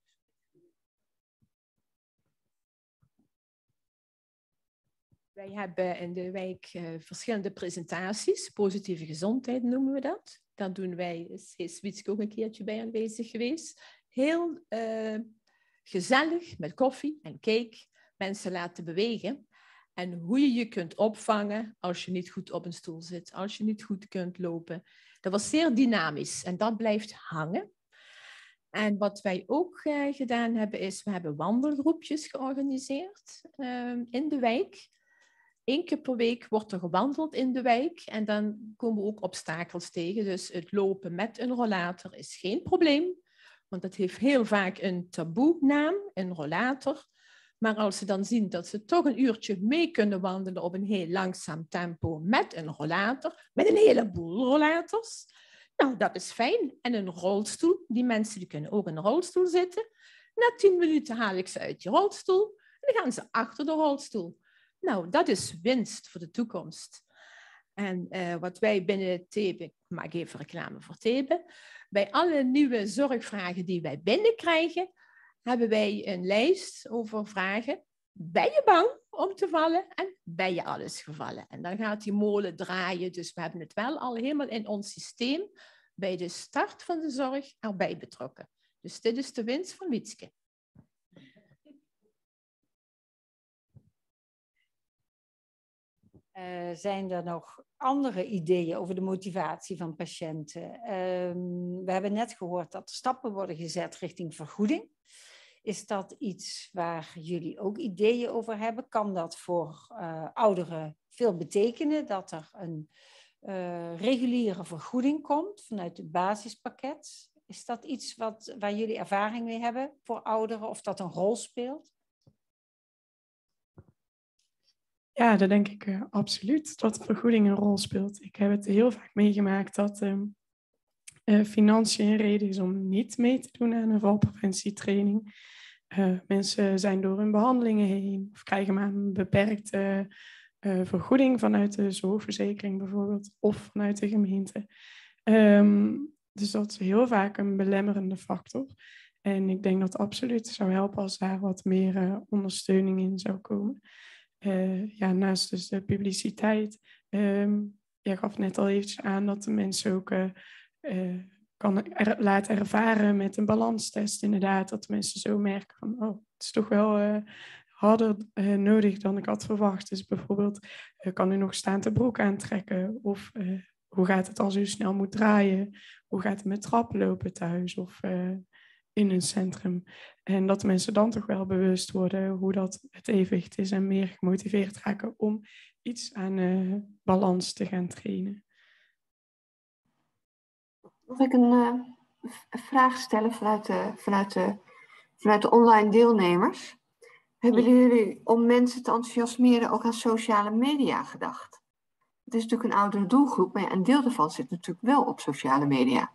Wij hebben in de wijk verschillende presentaties. Positieve gezondheid noemen we dat. Daar doen wij, is Wietske ook een keertje bij aanwezig geweest. Heel gezellig, met koffie en cake, mensen laten bewegen. En hoe je je kunt opvangen als je niet goed op een stoel zit, als je niet goed kunt lopen. Dat was zeer dynamisch en dat blijft hangen. En wat wij ook gedaan hebben is, we hebben wandelgroepjes georganiseerd in de wijk. 1 keer per week wordt er gewandeld in de wijk en dan komen we ook obstakels tegen. Dus het lopen met een rollator is geen probleem, want dat heeft heel vaak een taboe naam, een rollator. Maar als ze dan zien dat ze toch een uurtje mee kunnen wandelen op een heel langzaam tempo met een rollator, met een heleboel rollators, nou dat is fijn. En een rolstoel, die mensen die kunnen ook in een rolstoel zitten. Na 10 minuten haal ik ze uit je rolstoel en dan gaan ze achter de rolstoel. Nou, dat is winst voor de toekomst. En wat wij binnen Thebe, ik maak even reclame voor Thebe, bij alle nieuwe zorgvragen die wij binnenkrijgen, hebben wij een lijst over vragen. Ben je bang om te vallen en ben je alles gevallen? En dan gaat die molen draaien. Dus we hebben het wel al helemaal in ons systeem bij de start van de zorg erbij betrokken. Dus dit is de winst van Wietske. Zijn er nog andere ideeën over de motivatie van patiënten? We hebben net gehoord dat er stappen worden gezet richting vergoeding. Is dat iets waar jullie ook ideeën over hebben? Kan dat voor ouderen veel betekenen? Dat er een reguliere vergoeding komt vanuit het basispakket? Is dat iets waar jullie ervaring mee hebben voor ouderen? Of dat een rol speelt? Ja, dat denk ik absoluut, dat vergoeding een rol speelt. Ik heb het heel vaak meegemaakt dat financiën een reden is om niet mee te doen aan een valpreventietraining. Mensen zijn door hun behandelingen heen of krijgen maar een beperkte vergoeding vanuit de zorgverzekering bijvoorbeeld of vanuit de gemeente. Dus dat is heel vaak een belemmerende factor. En ik denk dat het absoluut zou helpen als daar wat meer ondersteuning in zou komen. Naast dus de publiciteit. Je gaf net al eventjes aan dat de mensen ook laten ervaren met een balanstest inderdaad. Dat mensen zo merken van, oh, het is toch wel harder nodig dan ik had verwacht. Dus bijvoorbeeld, kan u nog staande broek aantrekken? Of hoe gaat het als u snel moet draaien? Hoe gaat het met trappen lopen thuis? Of in een centrum. En dat mensen dan toch wel bewust worden hoe dat het evenwicht is en meer gemotiveerd raken om iets aan balans te gaan trainen. Mag ik een vraag stellen vanuit de online deelnemers? Hebben jullie om mensen te enthousiasmeren ook aan sociale media gedacht? Het is natuurlijk een oudere doelgroep, maar een deel daarvan zit natuurlijk wel op sociale media.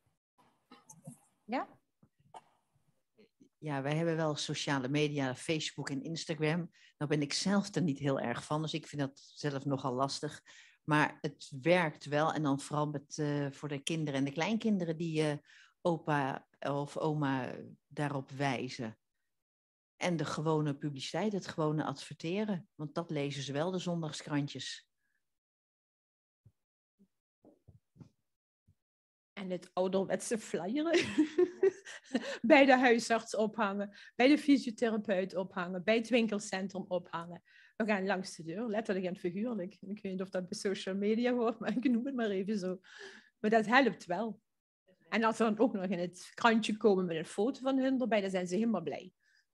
Ja? Ja, wij hebben wel sociale media, Facebook en Instagram. Nou ben ik zelf er niet heel erg van, dus ik vind dat zelf nogal lastig. Maar het werkt wel en dan vooral voor de kinderen en de kleinkinderen die opa of oma daarop wijzen. En de gewone publiciteit, het gewone adverteren, want dat lezen ze wel, de zondagskrantjes. En het ouderwetse flyeren. Bij de huisarts ophangen. Bij de fysiotherapeut ophangen. Bij het winkelcentrum ophangen. We gaan langs de deur, letterlijk en figuurlijk. Ik weet niet of dat bij social media hoort, maar ik noem het maar even zo. Maar dat helpt wel. En als ze dan ook nog in het krantje komen met een foto van hun erbij, dan zijn ze helemaal blij.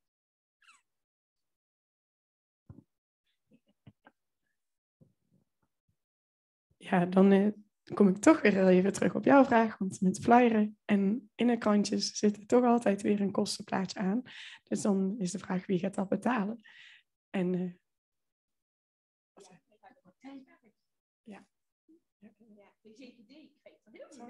Ja, dan kom ik toch weer even terug op jouw vraag. Want met flyeren en in de krantjes zit er toch altijd weer een kostenplaatje aan. Dus dan is de vraag, wie gaat dat betalen? En ja. De GGD krijgt er heel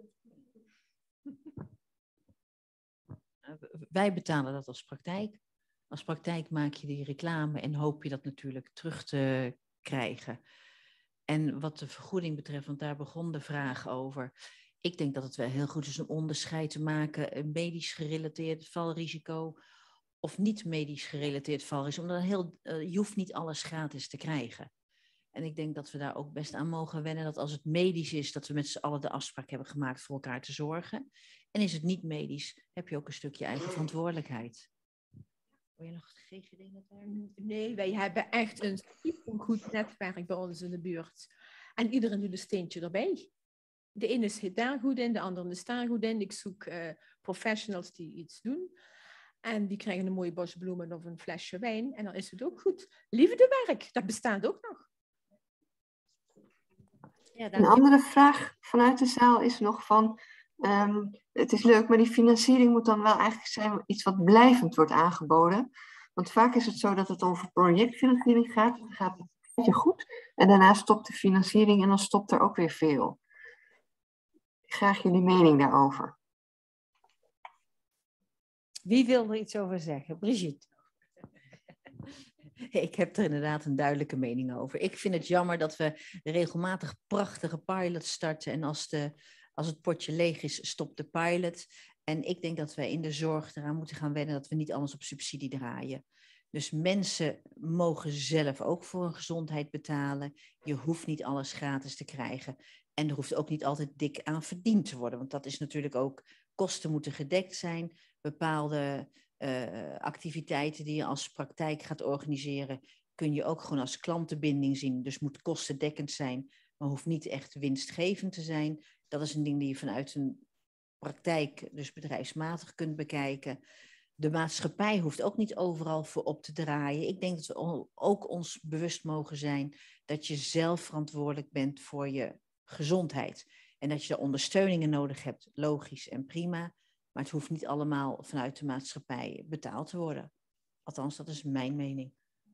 Wij betalen dat als praktijk. Als praktijk maak je die reclame en hoop je dat natuurlijk terug te krijgen. En wat de vergoeding betreft, want daar begon de vraag over. Ik denk dat het wel heel goed is om onderscheid te maken, een medisch gerelateerd valrisico of niet medisch gerelateerd valrisico. Omdat je hoeft niet alles gratis te krijgen. En ik denk dat we daar ook best aan mogen wennen, dat als het medisch is, dat we met z'n allen de afspraak hebben gemaakt voor elkaar te zorgen. En is het niet medisch, heb je ook een stukje eigen verantwoordelijkheid. Wil je nog GGD net daar? Nee, wij hebben echt een supergoed netwerk bij ons in de buurt. En iedereen doet een steentje erbij. De ene zit daar goed in, de andere is daar goed in. Ik zoek professionals die iets doen. En die krijgen een mooie bos bloemen of een flesje wijn. En dan is het ook goed. Liefdewerk, dat bestaat ook nog. Ja, een andere vraag vanuit de zaal is nog van... het is leuk, maar die financiering moet dan wel eigenlijk zijn iets wat blijvend wordt aangeboden. Want vaak is het zo dat het over projectfinanciering gaat. Dan gaat het een beetje goed. En daarna stopt de financiering en dan stopt er ook weer veel. Graag jullie mening daarover. Wie wil er iets over zeggen? Brigitte. Ik heb er inderdaad een duidelijke mening over. Ik vind het jammer dat we regelmatig prachtige pilots starten. En als het potje leeg is, stopt de pilot. En ik denk dat wij in de zorg eraan moeten gaan wennen dat we niet alles op subsidie draaien. Dus mensen mogen zelf ook voor hun gezondheid betalen. Je hoeft niet alles gratis te krijgen. En er hoeft ook niet altijd dik aan verdiend te worden. Want dat is natuurlijk ook, kosten moeten gedekt zijn. Bepaalde activiteiten die je als praktijk gaat organiseren, kun je ook gewoon als klantenbinding zien. Dus moet kostendekkend zijn, maar hoeft niet echt winstgevend te zijn. Dat is een ding die je vanuit een praktijk, dus bedrijfsmatig, kunt bekijken. De maatschappij hoeft ook niet overal voor op te draaien. Ik denk dat we ook ons bewust mogen zijn dat je zelf verantwoordelijk bent voor je gezondheid. En dat je daar ondersteuningen nodig hebt, logisch en prima. Maar het hoeft niet allemaal vanuit de maatschappij betaald te worden. Althans, dat is mijn mening.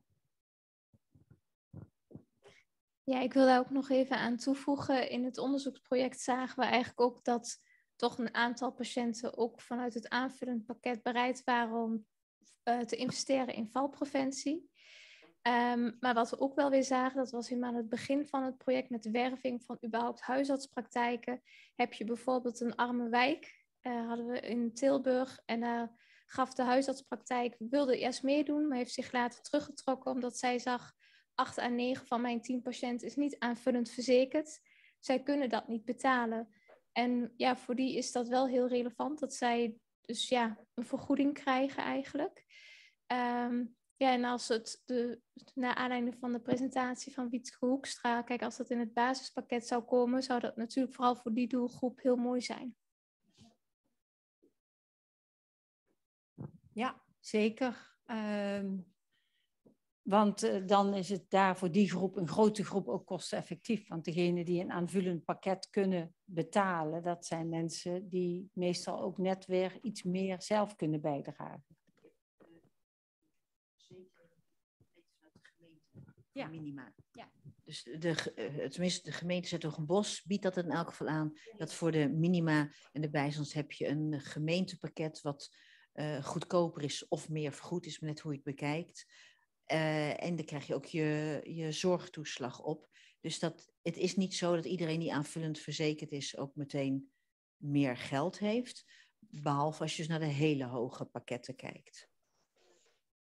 Ja, ik wil daar ook nog even aan toevoegen. In het onderzoeksproject zagen we eigenlijk ook dat toch een aantal patiënten ook vanuit het aanvullend pakket bereid waren om te investeren in valpreventie. Maar wat we ook wel weer zagen, dat was helemaal aan het begin van het project met de werving van überhaupt huisartspraktijken. Heb je bijvoorbeeld een arme wijk, hadden we in Tilburg, en daar gaf de huisartspraktijk, wilde eerst meedoen, maar heeft zich later teruggetrokken omdat zij zag, 8 à 9 van mijn 10 patiënten is niet aanvullend verzekerd. Zij kunnen dat niet betalen. En ja, voor die is dat wel heel relevant, dat zij dus ja, een vergoeding krijgen eigenlijk. Ja, en als het naar aanleiding van de presentatie van Wietske Hoekstra, kijk, als dat in het basispakket zou komen, zou dat natuurlijk vooral voor die doelgroep heel mooi zijn. Ja, zeker. Want dan is het daar voor die groep, een grote groep, ook kosteneffectief. Want degenen die een aanvullend pakket kunnen betalen, dat zijn mensen die meestal ook net weer iets meer zelf kunnen bijdragen. Ja. Minima. Ja. Dus tenminste, de gemeente Zertogenbosch biedt dat in elk geval aan. Dat voor de minima en de bijstands heb je een gemeentepakket wat goedkoper is of meer vergoed is, net hoe je het bekijkt. En dan krijg je ook je zorgtoeslag op. Dus het is niet zo dat iedereen die aanvullend verzekerd is ook meteen meer geld heeft. Behalve als je dus naar de hele hoge pakketten kijkt.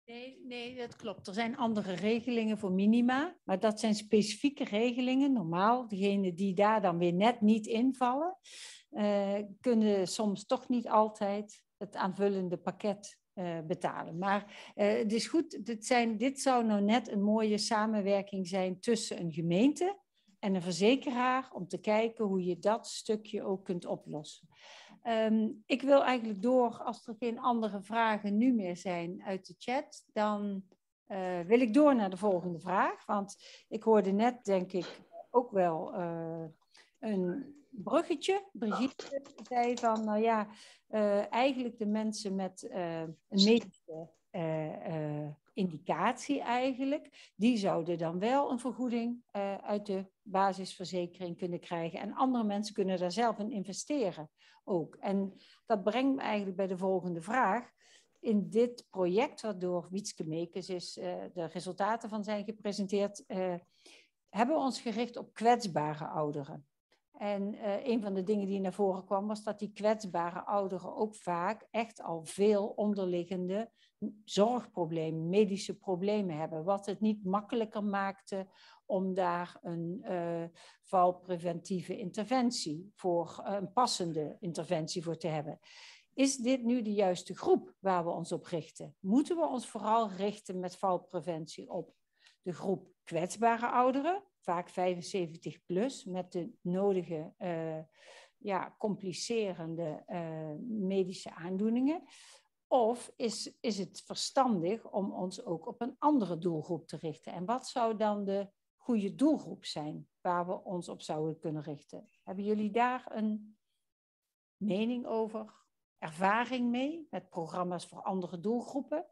Nee, dat klopt. Er zijn andere regelingen voor minima, maar dat zijn specifieke regelingen. Normaal, degenen die daar dan weer net niet invallen, kunnen soms toch niet altijd het aanvullende pakket betalen. Maar het is goed, dit zou nou net een mooie samenwerking zijn tussen een gemeente en een verzekeraar om te kijken hoe je dat stukje ook kunt oplossen. Ik wil eigenlijk door, als er geen andere vragen nu meer zijn uit de chat, dan wil ik door naar de volgende vraag. Want ik hoorde net, denk ik, ook wel een bruggetje. Brigitte zei van, nou ja, eigenlijk de mensen met een medische indicatie eigenlijk, die zouden dan wel een vergoeding uit de basisverzekering kunnen krijgen. En andere mensen kunnen daar zelf in investeren ook. En dat brengt me eigenlijk bij de volgende vraag. In dit project, waardoor Wietske Meekes de resultaten van zijn gepresenteerd, hebben we ons gericht op kwetsbare ouderen. En een van de dingen die naar voren kwam, was dat die kwetsbare ouderen ook vaak echt al veel onderliggende zorgproblemen, medische problemen hebben. Wat het niet makkelijker maakte om daar een valpreventieve interventie voor, een passende interventie voor te hebben. Is dit nu de juiste groep waar we ons op richten? Moeten we ons vooral richten met valpreventie op de groep kwetsbare ouderen, vaak 75 plus, met de nodige complicerende medische aandoeningen? Of is het verstandig om ons ook op een andere doelgroep te richten? En wat zou dan de goede doelgroep zijn waar we ons op zouden kunnen richten? Hebben jullie daar een mening over? Ervaring mee met programma's voor andere doelgroepen?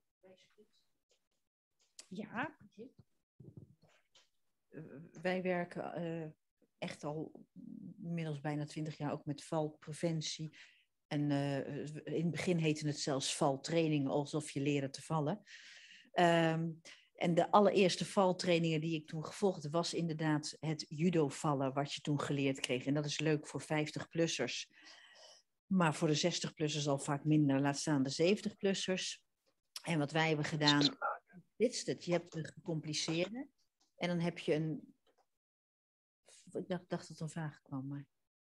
Ja. Wij werken echt al inmiddels bijna 20 jaar ook met valpreventie. En in het begin heette het zelfs valtraining, alsof je leren te vallen. En de allereerste valtrainingen die ik toen gevolgd was inderdaad het judo-vallen, wat je toen geleerd kreeg. En dat is leuk voor 50-plussers. Maar voor de 60-plussers al vaak minder, laat staan de 70-plussers. En wat wij hebben gedaan, is het. Je hebt de gecompliceerde. En dan heb je een... Ik dacht dat een vraag kwam, maar...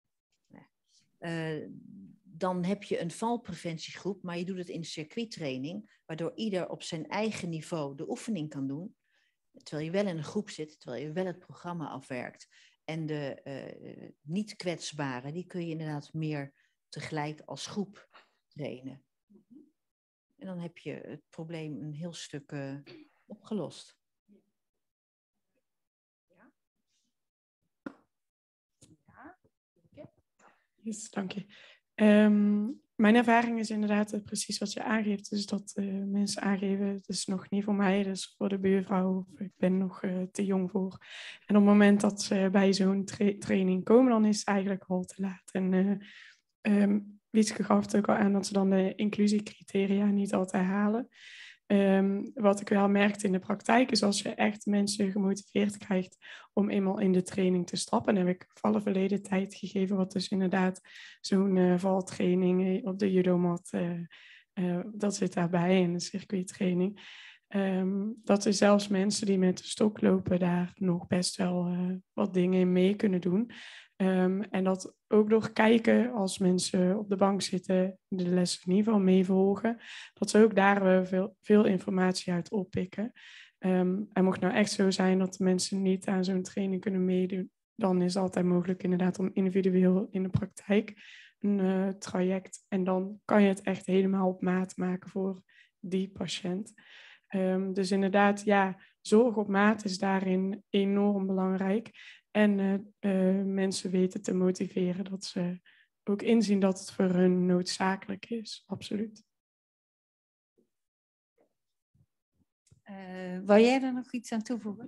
Dan heb je een valpreventiegroep, maar je doet het in circuittraining, waardoor ieder op zijn eigen niveau de oefening kan doen, terwijl je wel in een groep zit, terwijl je wel het programma afwerkt. En de niet kwetsbaren, die kun je inderdaad meer tegelijk als groep trainen. En dan heb je het probleem een heel stuk opgelost. Yes, dank je. Mijn ervaring is inderdaad precies wat je aangeeft. Dus dat mensen aangeven, het is nog niet voor mij, het is voor de buurvrouw. Of ik ben nog te jong voor. En op het moment dat ze bij zo'n training komen, dan is het eigenlijk al te laat. En Wietske gaf het ook al aan dat ze dan de inclusiecriteria niet altijd halen. Wat ik wel merkte in de praktijk is als je echt mensen gemotiveerd krijgt om eenmaal in de training te stappen. En heb ik vallen verleden tijd gegeven, wat dus inderdaad zo'n valtraining op de judomat, dat zit daarbij in de circuittraining. Dat er zelfs mensen die met de stok lopen daar nog best wel wat dingen in mee kunnen doen. En dat ook door kijken als mensen op de bank zitten, de lessen in ieder geval meevolgen, dat ze ook daar veel informatie uit oppikken. En mocht nou echt zo zijn dat de mensen niet aan zo'n training kunnen meedoen, dan is het altijd mogelijk inderdaad om individueel in de praktijk een traject. En dan kan je het echt helemaal op maat maken voor die patiënt. Dus inderdaad, ja, zorg op maat is daarin enorm belangrijk. En mensen weten te motiveren dat ze ook inzien dat het voor hun noodzakelijk is. Absoluut. Wil jij er nog iets aan toevoegen?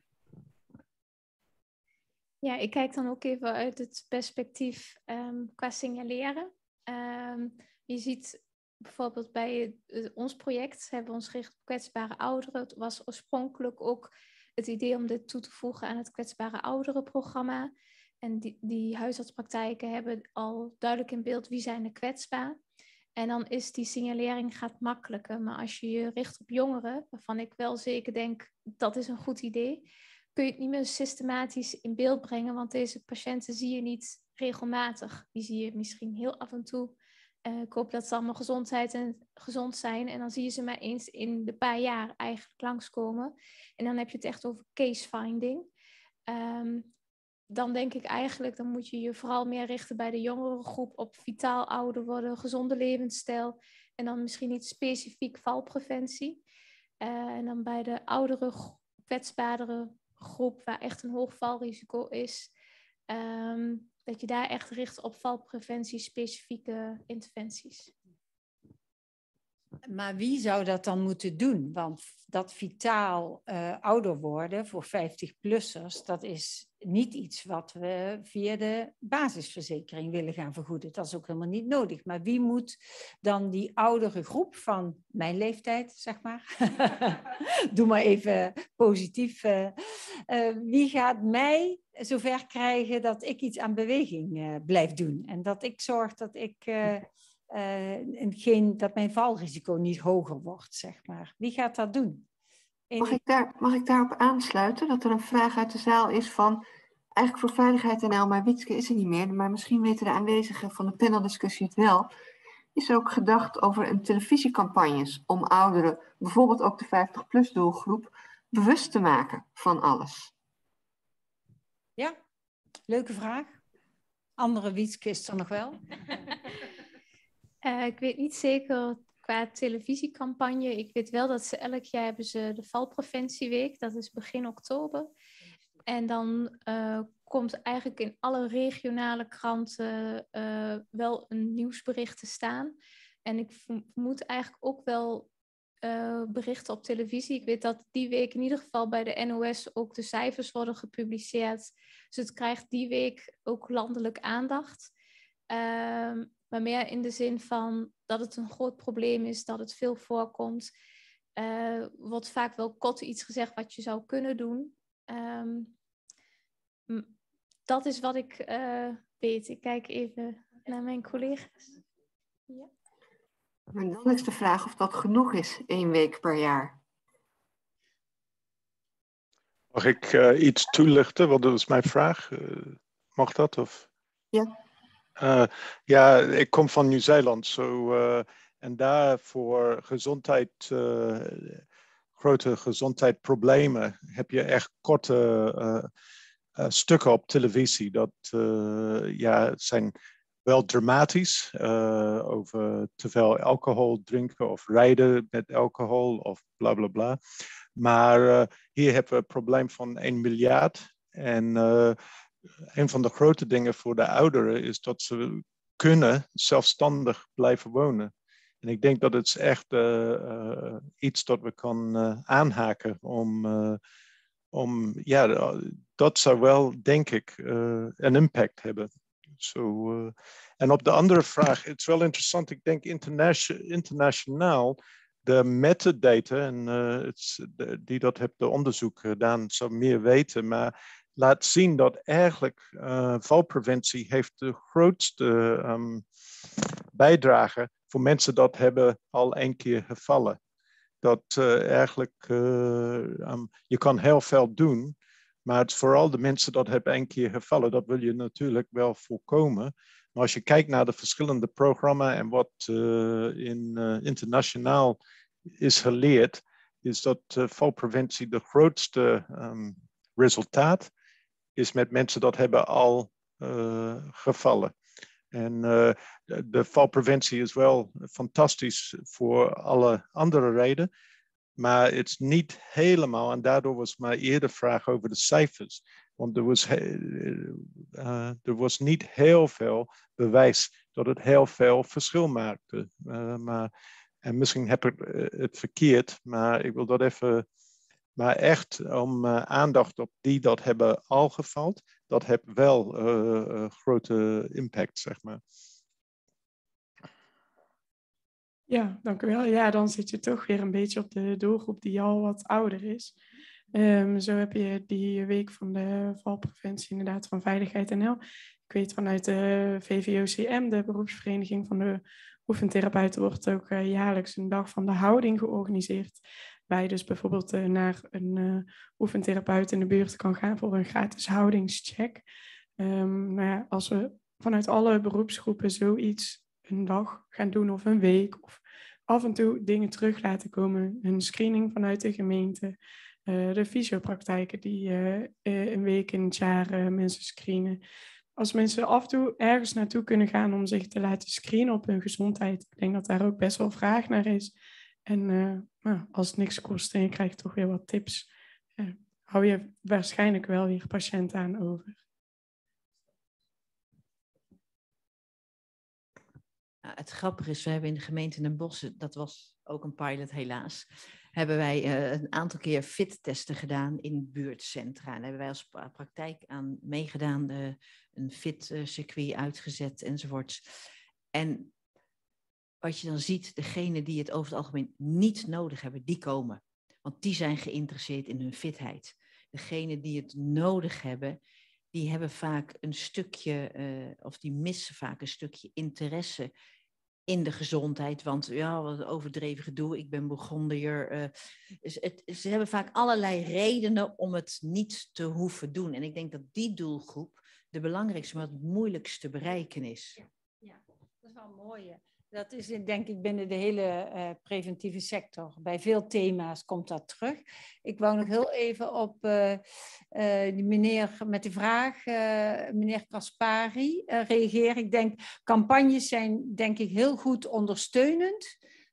Ja, ik kijk dan ook even uit het perspectief qua signaleren. Je ziet bijvoorbeeld bij ons project hebben we ons gericht op kwetsbare ouderen. Het was oorspronkelijk ook het idee om dit toe te voegen aan het kwetsbare ouderenprogramma. En die huisartspraktijken hebben al duidelijk in beeld wie zijn er kwetsbaar. En dan is die signalering gaat makkelijker. Maar als je je richt op jongeren, waarvan ik wel zeker denk dat is een goed idee, kun je het niet meer systematisch in beeld brengen, want deze patiënten zie je niet regelmatig. Die zie je misschien heel af en toe. Ik hoop dat ze allemaal gezond zijn. En dan zie je ze maar eens in de paar jaar eigenlijk langskomen. En dan heb je het echt over case finding. Dan denk ik eigenlijk, dan moet je je vooral meer richten bij de jongere groep op vitaal ouder worden, gezonde levensstijl. En dan misschien niet specifiek valpreventie. En dan bij de oudere, kwetsbaardere groep, waar echt een hoog valrisico is, dat je daar echt richt op valpreventie, specifieke interventies. Maar wie zou dat dan moeten doen? Want dat vitaal ouder worden voor 50-plussers, dat is niet iets wat we via de basisverzekering willen gaan vergoeden. Dat is ook helemaal niet nodig. Maar wie moet dan die oudere groep van mijn leeftijd, zeg maar, doe maar even positief, wie gaat mij zover krijgen dat ik iets aan beweging blijf doen? En dat ik zorg dat ik... dat mijn valrisico niet hoger wordt, zeg maar. Wie gaat dat doen? Mag ik daarop aansluiten? Dat er een vraag uit de zaal is van... Eigenlijk voor Veiligheid NL, maar Wietske is er niet meer. Maar misschien weten de aanwezigen van de paneldiscussie het wel. Is er ook gedacht over een televisiecampagnes om ouderen, bijvoorbeeld ook de 50-plus doelgroep, bewust te maken van alles? Ja, leuke vraag. Andere Wietske is er nog wel. Ik weet niet zeker qua televisiecampagne. Ik weet wel dat ze elk jaar hebben ze de valpreventieweek. Dat is begin oktober. En dan komt eigenlijk in alle regionale kranten wel een nieuwsbericht te staan. En ik vermoed eigenlijk ook wel berichten op televisie. Ik weet dat die week in ieder geval bij de NOS ook de cijfers worden gepubliceerd. Dus het krijgt die week ook landelijk aandacht. Maar meer in de zin van dat het een groot probleem is, dat het veel voorkomt. Wordt vaak wel kort iets gezegd wat je zou kunnen doen. Dat is wat ik weet. Ik kijk even naar mijn collega's. Ja. En dan is de vraag of dat genoeg is, 1 week per jaar. Mag ik iets toelichten? Want dat is mijn vraag. Mag dat? Of? Ja. Ja, ik kom van Nieuw-Zeeland. En daar voor grote gezondheidsproblemen heb je echt korte stukken op televisie. Dat zijn wel dramatisch. Over te veel alcohol drinken of rijden met alcohol of bla bla bla. Maar hier hebben we een probleem van 1 miljard. En een van de grote dingen voor de ouderen is dat ze kunnen zelfstandig blijven wonen. En ik denk dat het is echt iets dat we kan aanhaken dat zou wel, denk ik, een impact hebben. En op de andere vraag, het is wel interessant, ik denk internationaal, de metadata, en die dat heeft de onderzoek gedaan, zou meer weten, maar laat zien dat eigenlijk valpreventie heeft de grootste bijdrage voor mensen dat hebben al 1 keer gevallen. Dat eigenlijk, je kan heel veel doen, maar het is vooral de mensen dat hebben 1 keer gevallen, dat wil je natuurlijk wel voorkomen. Maar als je kijkt naar de verschillende programma's en wat internationaal is geleerd, is dat valpreventie de grootste resultaat is met mensen dat hebben al gevallen. En de valpreventie is wel fantastisch voor alle andere redenen, maar het is niet helemaal, en daardoor was mijn eerder vraag over de cijfers, want er was niet heel veel bewijs dat het heel veel verschil maakte. En misschien heb ik het verkeerd, maar ik wil dat even... Maar echt om aandacht op die dat hebben al gevald, dat heeft wel grote impact, zeg maar. Ja, dank u wel. Ja, dan zit je toch weer een beetje op de doelgroep die al wat ouder is. Zo heb je die week van de valpreventie inderdaad van Veiligheid NL. Ik weet vanuit de VVOCM, de beroepsvereniging van de oefentherapeuten wordt ook jaarlijks een dag van de houding georganiseerd. Waar je dus bijvoorbeeld naar een oefentherapeut in de buurt kan gaan voor een gratis houdingscheck. Nou ja, als we vanuit alle beroepsgroepen zoiets een dag gaan doen of een week, of af en toe dingen terug laten komen, een screening vanuit de gemeente, de fysiopraktijken die een week in het jaar mensen screenen. Als mensen af en toe ergens naartoe kunnen gaan om zich te laten screenen op hun gezondheid, ik denk dat daar ook best wel vraag naar is. En nou, als het niks kost en je krijgt toch weer wat tips, hou je waarschijnlijk wel weer patiënten aan over. Het grappige is, we hebben in de gemeente Den Bosch, dat was ook een pilot helaas, hebben wij een aantal keer fit-testen gedaan in buurtcentra. En daar hebben wij als praktijk aan meegedaan, een fit-circuit uitgezet enzovoorts. En wat je dan ziet, degenen die het over het algemeen niet nodig hebben, die komen. Want die zijn geïnteresseerd in hun fitheid. Degenen die het nodig hebben, die hebben vaak een stukje, of die missen vaak een stukje interesse in de gezondheid. Want ja, wat een overdreven gedoe, ik ben Bourgondiër. Ze hebben vaak allerlei redenen om het niet te hoeven doen. En ik denk dat die doelgroep de belangrijkste, maar het moeilijkst te bereiken is. Ja, dat is wel mooi. Dat is denk ik binnen de hele preventieve sector. Bij veel thema's komt dat terug. Ik wou nog heel even op die meneer met de vraag, meneer Kaspari, reageren. Ik denk, campagnes zijn denk ik heel goed ondersteunend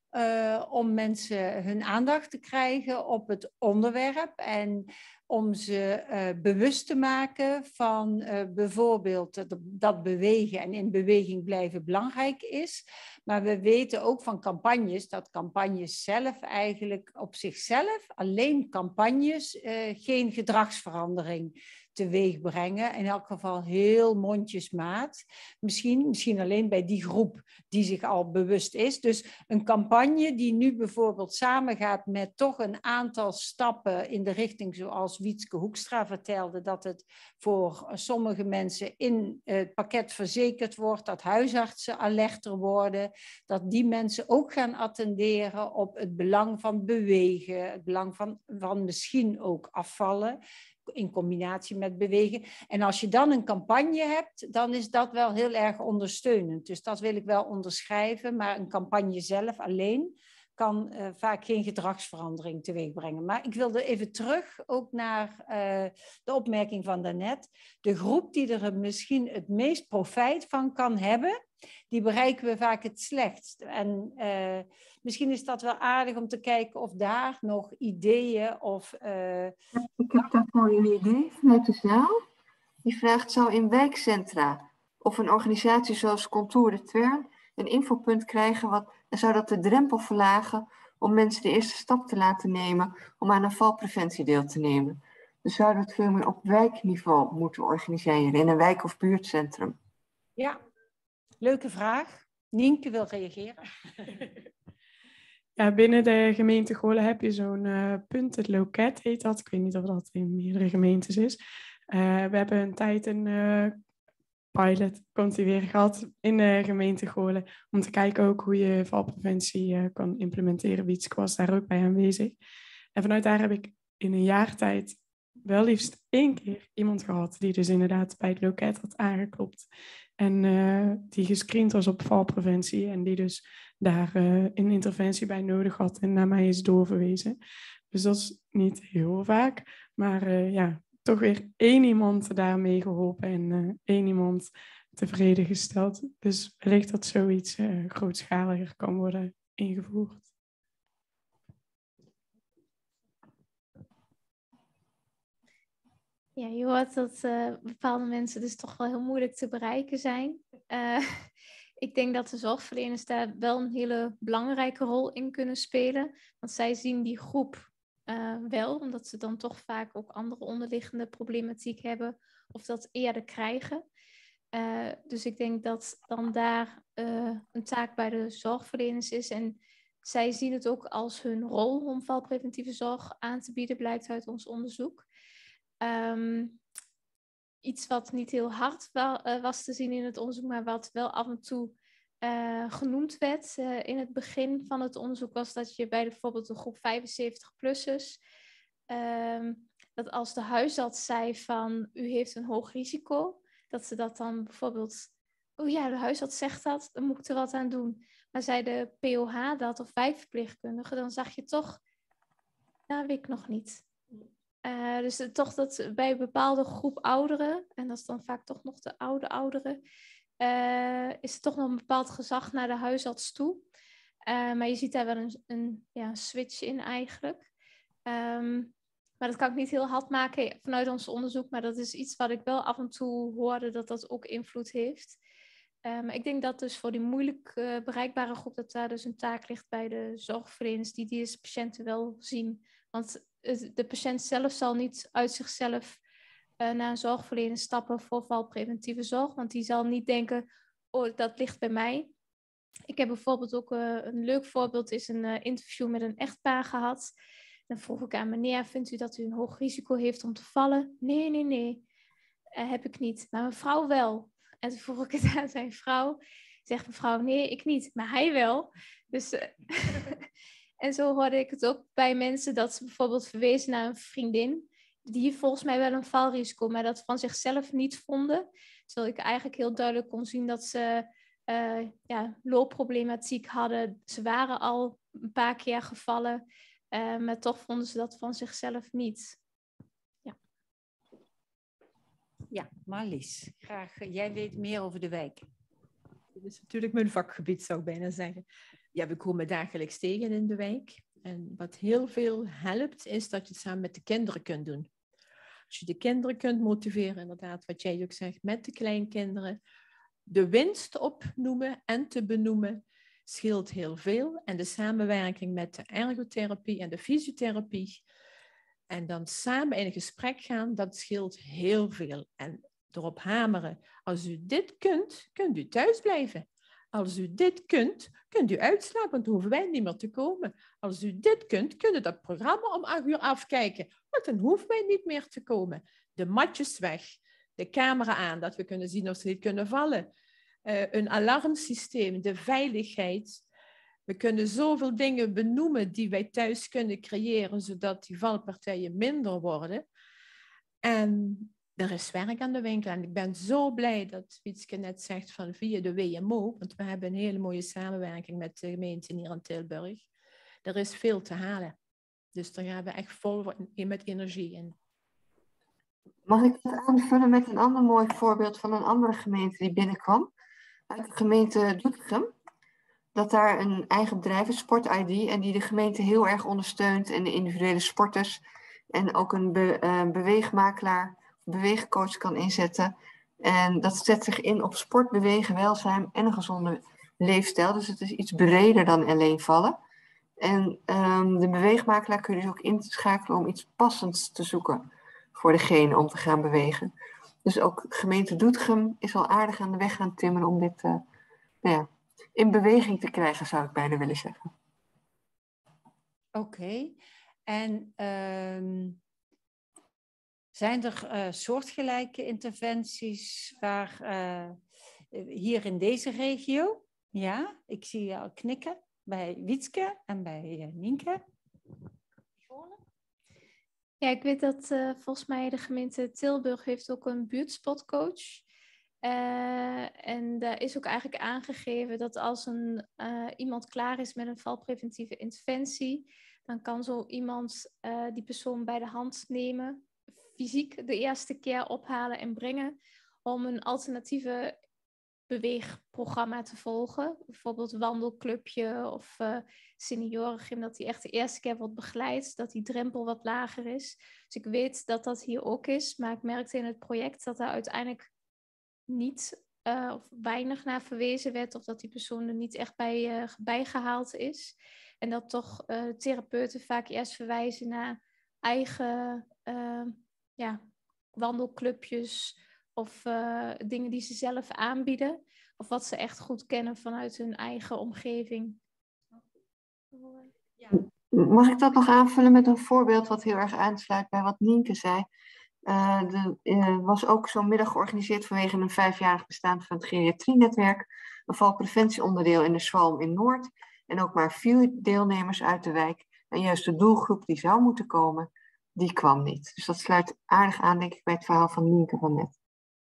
om mensen hun aandacht te krijgen op het onderwerp en om ze bewust te maken van bijvoorbeeld dat bewegen en in beweging blijven belangrijk is. Maar we weten ook van campagnes dat campagnes zelf eigenlijk op zichzelf, alleen campagnes, geen gedragsverandering teweeg brengen. In elk geval heel mondjesmaat. Misschien alleen bij die groep die zich al bewust is. Dus een campagne die nu bijvoorbeeld samengaat met toch een aantal stappen in de richting zoals Wietske Hoekstra vertelde, dat het voor sommige mensen in het pakket verzekerd wordt, dat huisartsen alerter worden, dat die mensen ook gaan attenderen op het belang van bewegen, het belang van misschien ook afvallen, in combinatie met bewegen. En als je dan een campagne hebt, dan is dat wel heel erg ondersteunend. Dus dat wil ik wel onderschrijven, maar een campagne zelf alleen kan vaak geen gedragsverandering teweeg brengen. Maar ik wilde even terug ook naar de opmerking van daarnet. De groep die er misschien het meest profijt van kan hebben, die bereiken we vaak het slechtst. En misschien is dat wel aardig om te kijken of daar nog ideeën of... Ik heb daarvoor een idee vanuit de zaal. Die vraagt, zou in wijkcentra of een organisatie zoals Contour de Twern een infopunt krijgen, en zou dat de drempel verlagen om mensen de eerste stap te laten nemen om aan een valpreventie deel te nemen? Dus zouden we het veel meer op wijkniveau moeten organiseren, in een wijk- of buurtcentrum? Ja, leuke vraag. Nienke wil reageren. Ja, binnen de gemeente Goorlen heb je zo'n punt, het loket heet dat. Ik weet niet of dat in meerdere gemeentes is. We hebben een tijd een pilot, komt hij weer, gehad in de gemeente Goorlen, om te kijken ook hoe je valpreventie kan implementeren. Wietske was daar ook bij aanwezig. En vanuit daar heb ik in een jaar tijd wel liefst 1 keer iemand gehad die dus inderdaad bij het loket had aangeklopt. En die gescreend was op valpreventie en die dus daar een interventie bij nodig had en naar mij is doorverwezen. Dus dat is niet heel vaak, maar ja, toch weer 1 iemand daarmee geholpen en 1 iemand tevreden gesteld. Dus wellicht dat zoiets grootschaliger kan worden ingevoerd. Ja, je hoort dat bepaalde mensen dus toch wel heel moeilijk te bereiken zijn. Ik denk dat de zorgverleners daar wel een hele belangrijke rol in kunnen spelen. Want zij zien die groep wel, omdat ze dan toch vaak ook andere onderliggende problematiek hebben of dat eerder krijgen. Dus ik denk dat dan daar een taak bij de zorgverleners is. En zij zien het ook als hun rol om valpreventieve zorg aan te bieden, blijkt uit ons onderzoek. Iets wat niet heel hard was te zien in het onderzoek, maar wat wel af en toe genoemd werd in het begin van het onderzoek, was dat je bij bijvoorbeeld de groep 75-plussers, dat als de huisarts zei van u heeft een hoog risico, dat ze dat dan bijvoorbeeld, oh ja, de huisarts zegt dat, dan moet ik er wat aan doen. Maar zei de POH dat, of wijkverpleegkundige, dan zag je toch, dat weet ik nog niet. Dus toch dat bij een bepaalde groep ouderen, en dat is dan vaak toch nog de oude ouderen, is er toch nog een bepaald gezag naar de huisarts toe. Maar je ziet daar wel een switch in eigenlijk. Maar dat kan ik niet heel hard maken vanuit ons onderzoek, maar dat is iets wat ik wel af en toe hoorde dat dat ook invloed heeft. Maar ik denk dat dus voor die moeilijk bereikbare groep, dat daar dus een taak ligt bij de zorgverleners die deze patiënten wel zien. Want de patiënt zelf zal niet uit zichzelf naar een zorgverlener stappen voor valpreventieve zorg, want die zal niet denken, oh, dat ligt bij mij. Ik heb bijvoorbeeld ook een leuk voorbeeld, is een interview met een echtpaar gehad. Dan vroeg ik aan meneer, vindt u dat u een hoog risico heeft om te vallen? Nee, heb ik niet, maar mijn vrouw wel. En toen vroeg ik het aan zijn vrouw. Zegt mevrouw, nee, ik niet, maar hij wel. Dus, en zo hoorde ik het ook bij mensen dat ze bijvoorbeeld verwezen naar een vriendin. Die volgens mij wel een valrisico, maar dat van zichzelf niet vonden. Terwijl ik eigenlijk heel duidelijk kon zien dat ze loopproblematiek hadden. Ze waren al een paar keer gevallen, maar toch vonden ze dat van zichzelf niet. Ja, Marlies, graag. Jij weet meer over de wijk. Dit is natuurlijk mijn vakgebied, zou ik bijna zeggen. Ja, we komen dagelijks tegen in de wijk. En wat heel veel helpt, is dat je het samen met de kinderen kunt doen. Als je de kinderen kunt motiveren, inderdaad, wat jij ook zegt, met de kleinkinderen, de winst opnoemen en te benoemen, scheelt heel veel. En de samenwerking met de ergotherapie en de fysiotherapie, en dan samen in een gesprek gaan, dat scheelt heel veel. En erop hameren, als u dit kunt, kunt u thuis blijven. Als u dit kunt, kunt u uitslapen, want dan hoeven wij niet meer te komen. Als u dit kunt, kunt u dat programma om 8 uur afkijken, want dan hoeven wij niet meer te komen. De matjes weg, de camera aan, dat we kunnen zien of ze niet kunnen vallen. Een alarmsysteem, de veiligheid. We kunnen zoveel dingen benoemen die wij thuis kunnen creëren, zodat die valpartijen minder worden. En er is werk aan de winkel. En ik ben zo blij dat Wietske net zegt van via de WMO, want we hebben een hele mooie samenwerking met de gemeente hier in Tilburg. Er is veel te halen. Dus daar gaan we echt vol met energie in. Mag ik dat aanvullen met een ander mooi voorbeeld van een andere gemeente die binnenkwam? Uit de gemeente Doetinchem. Dat daar een eigen bedrijf is, Sport ID, en die de gemeente heel erg ondersteunt en de individuele sporters. En ook een beweegmakelaar, beweegcoach kan inzetten. En dat zet zich in op sport, bewegen, welzijn en een gezonde leefstijl. Dus het is iets breder dan alleen vallen. En de beweegmakelaar kun je dus ook inschakelen om iets passends te zoeken voor degene om te gaan bewegen. Dus ook gemeente Doetinchem is al aardig aan de weg gaan timmeren om dit in beweging te krijgen, zou ik bijna willen zeggen. Oké. En zijn er soortgelijke interventies waar hier in deze regio? Ja, ik zie je al knikken bij Wietske en bij Nienke. Ja, ik weet dat volgens mij de gemeente Tilburg heeft ook een buurtspotcoach. En daar is ook eigenlijk aangegeven dat als iemand klaar is met een valpreventieve interventie, dan kan zo iemand die persoon bij de hand nemen, fysiek de eerste keer ophalen en brengen, om een alternatieve beweegprogramma te volgen. Bijvoorbeeld wandelclubje of seniorengym, dat die echt de eerste keer wordt begeleid, dat die drempel wat lager is. Dus ik weet dat dat hier ook is, maar ik merkte in het project dat daar uiteindelijk niet of weinig naar verwezen werd, of dat die persoon er niet echt bij gehaald is. En dat toch therapeuten vaak eerst verwijzen naar eigen wandelclubjes of dingen die ze zelf aanbieden, of wat ze echt goed kennen vanuit hun eigen omgeving. Mag ik dat nog aanvullen met een voorbeeld wat heel erg aansluit bij wat Nienke zei? Was ook zo'n middag georganiseerd vanwege een 5-jarig bestaan van het geriatrienetwerk. Een valpreventieonderdeel in de Zwalm in Noord. En ook maar 4 deelnemers uit de wijk. En juist de doelgroep die zou moeten komen, die kwam niet. Dus dat sluit aardig aan, denk ik, bij het verhaal van Nienke van net.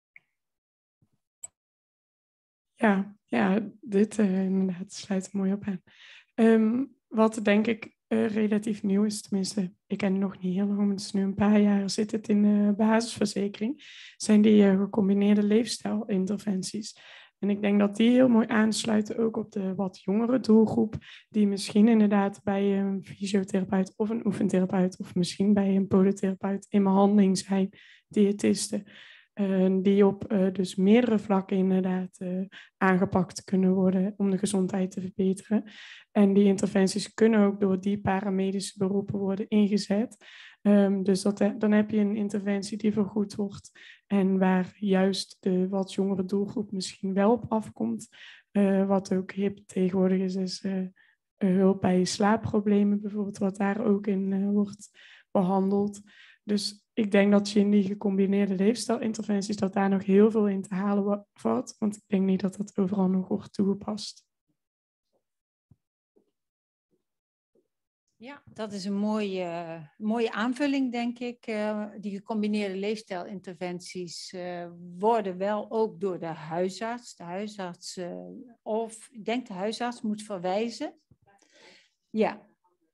Ja, dit inderdaad sluit er mooi op aan. Wat denk ik relatief nieuw is, tenminste, ik ken het nog niet heel lang, maar het is nu een paar jaar, zit het in de basisverzekering, zijn die gecombineerde leefstijlinterventies. En ik denk dat die heel mooi aansluiten ook op de wat jongere doelgroep, die misschien inderdaad bij een fysiotherapeut of een oefentherapeut of misschien bij een podotherapeut in behandeling zijn, diëtisten. Die op dus meerdere vlakken inderdaad aangepakt kunnen worden om de gezondheid te verbeteren. En die interventies kunnen ook door die paramedische beroepen worden ingezet. Dus dan heb je een interventie die vergoed wordt en waar juist de wat jongere doelgroep misschien wel op afkomt. Wat ook hip tegenwoordig is hulp bij slaapproblemen bijvoorbeeld, wat daar ook in wordt behandeld. Dus ik denk dat je in die gecombineerde leefstijlinterventies, dat daar nog heel veel in te halen valt. Want ik denk niet dat dat overal nog wordt toegepast. Ja, dat is een mooie aanvulling, denk ik. Die gecombineerde leefstijlinterventies worden wel ook door de huisarts. De huisarts, ik denk de huisarts moet verwijzen. Ja.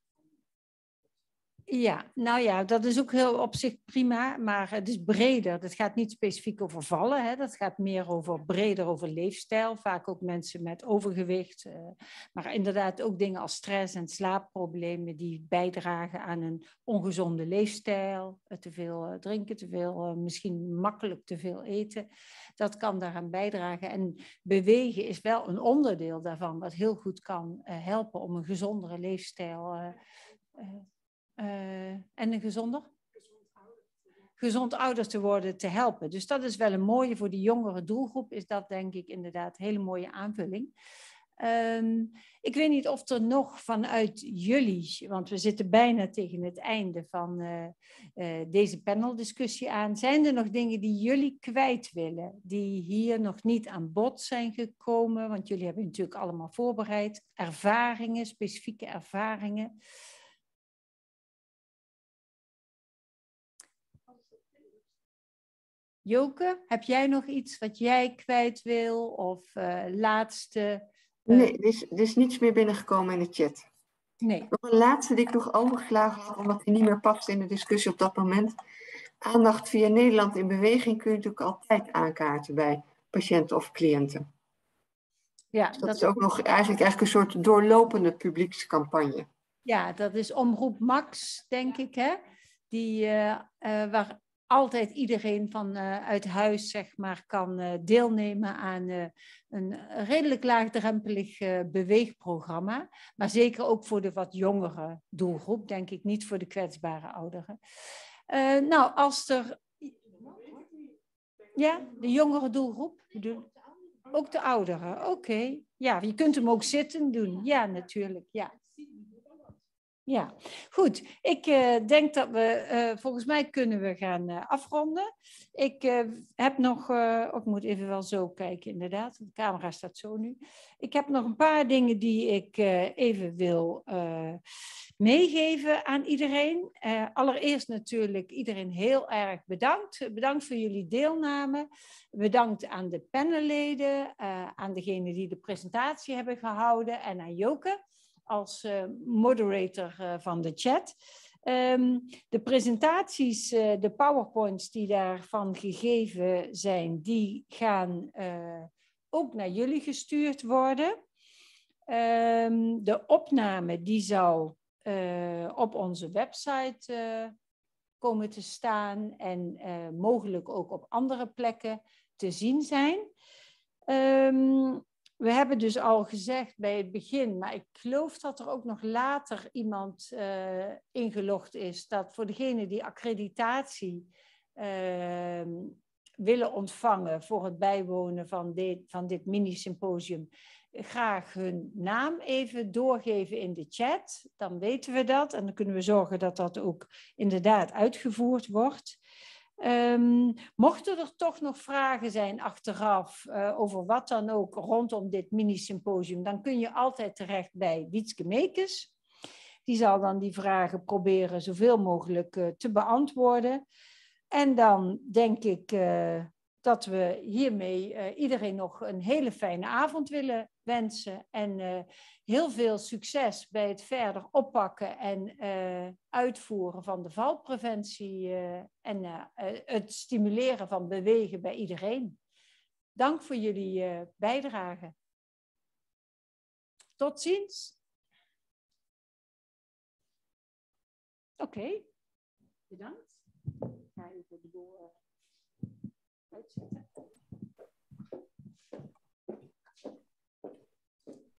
Ja, nou ja, dat is ook heel op zich prima, maar het is breder. Dat gaat niet specifiek over vallen, hè. Dat gaat meer breder over leefstijl. Vaak ook mensen met overgewicht, maar inderdaad ook dingen als stress en slaapproblemen die bijdragen aan een ongezonde leefstijl. Te veel drinken, te veel, misschien makkelijk te veel eten. Dat kan daaraan bijdragen. En bewegen is wel een onderdeel daarvan, wat heel goed kan helpen om een gezondere leefstijl en een gezond ouder te worden te helpen. Dus dat is wel een mooie voor die jongere doelgroep. Is dat denk ik inderdaad een hele mooie aanvulling. Ik weet niet of er nog vanuit jullie, want we zitten bijna tegen het einde van deze paneldiscussie aan. Zijn er nog dingen die jullie kwijt willen, die hier nog niet aan bod zijn gekomen? Want jullie hebben natuurlijk allemaal voorbereid. Ervaringen, specifieke ervaringen. Joke, heb jij nog iets wat jij kwijt wil? Of laatste? Nee, er is niets meer binnengekomen in de chat. Nee. Nog een laatste die ik nog overgeslagen had, omdat die niet meer past in de discussie op dat moment. Aandacht via Nederland in beweging kun je natuurlijk altijd aankaarten bij patiënten of cliënten. Ja, dus dat is ook nog eigenlijk een soort doorlopende publiekscampagne. Ja, dat is Omroep Max, denk ik, hè? Waar altijd iedereen uit huis, zeg maar, kan deelnemen aan een redelijk laagdrempelig beweegprogramma. Maar zeker ook voor de wat jongere doelgroep, denk ik, niet voor de kwetsbare ouderen. Nou, als er... Ja, de jongere doelgroep? Ook de ouderen, oké. Ja, je kunt hem ook zitten doen. Ja, natuurlijk, ja. Ja, goed. Ik denk dat we, volgens mij kunnen we gaan afronden. Ik heb nog, ik moet even wel zo kijken inderdaad, de camera staat zo nu. Ik heb nog een paar dingen die ik even wil meegeven aan iedereen. Allereerst natuurlijk iedereen heel erg bedankt. Bedankt voor jullie deelname. Bedankt aan de panelleden, aan degenen die de presentatie hebben gehouden en aan Joke als moderator van de chat. De presentaties, de PowerPoints die daarvan gegeven zijn, die gaan ook naar jullie gestuurd worden. De opname die zou op onze website komen te staan en mogelijk ook op andere plekken te zien zijn. We hebben dus al gezegd bij het begin, maar ik geloof dat er ook nog later iemand ingelogd is, dat voor degenen die accreditatie willen ontvangen voor het bijwonen van dit mini-symposium, graag hun naam even doorgeven in de chat. Dan weten we dat en dan kunnen we zorgen dat dat ook inderdaad uitgevoerd wordt. Mochten er toch nog vragen zijn achteraf over wat dan ook rondom dit mini-symposium, dan kun je altijd terecht bij Wietske Meekes. Die zal dan die vragen proberen zoveel mogelijk te beantwoorden. En dan denk ik dat we hiermee iedereen nog een hele fijne avond willen wensen. En heel veel succes bij het verder oppakken en uitvoeren van de valpreventie. En het stimuleren van bewegen bij iedereen. Dank voor jullie bijdrage. Tot ziens. Oké, bedankt. Ik ga even de boel uitzetten.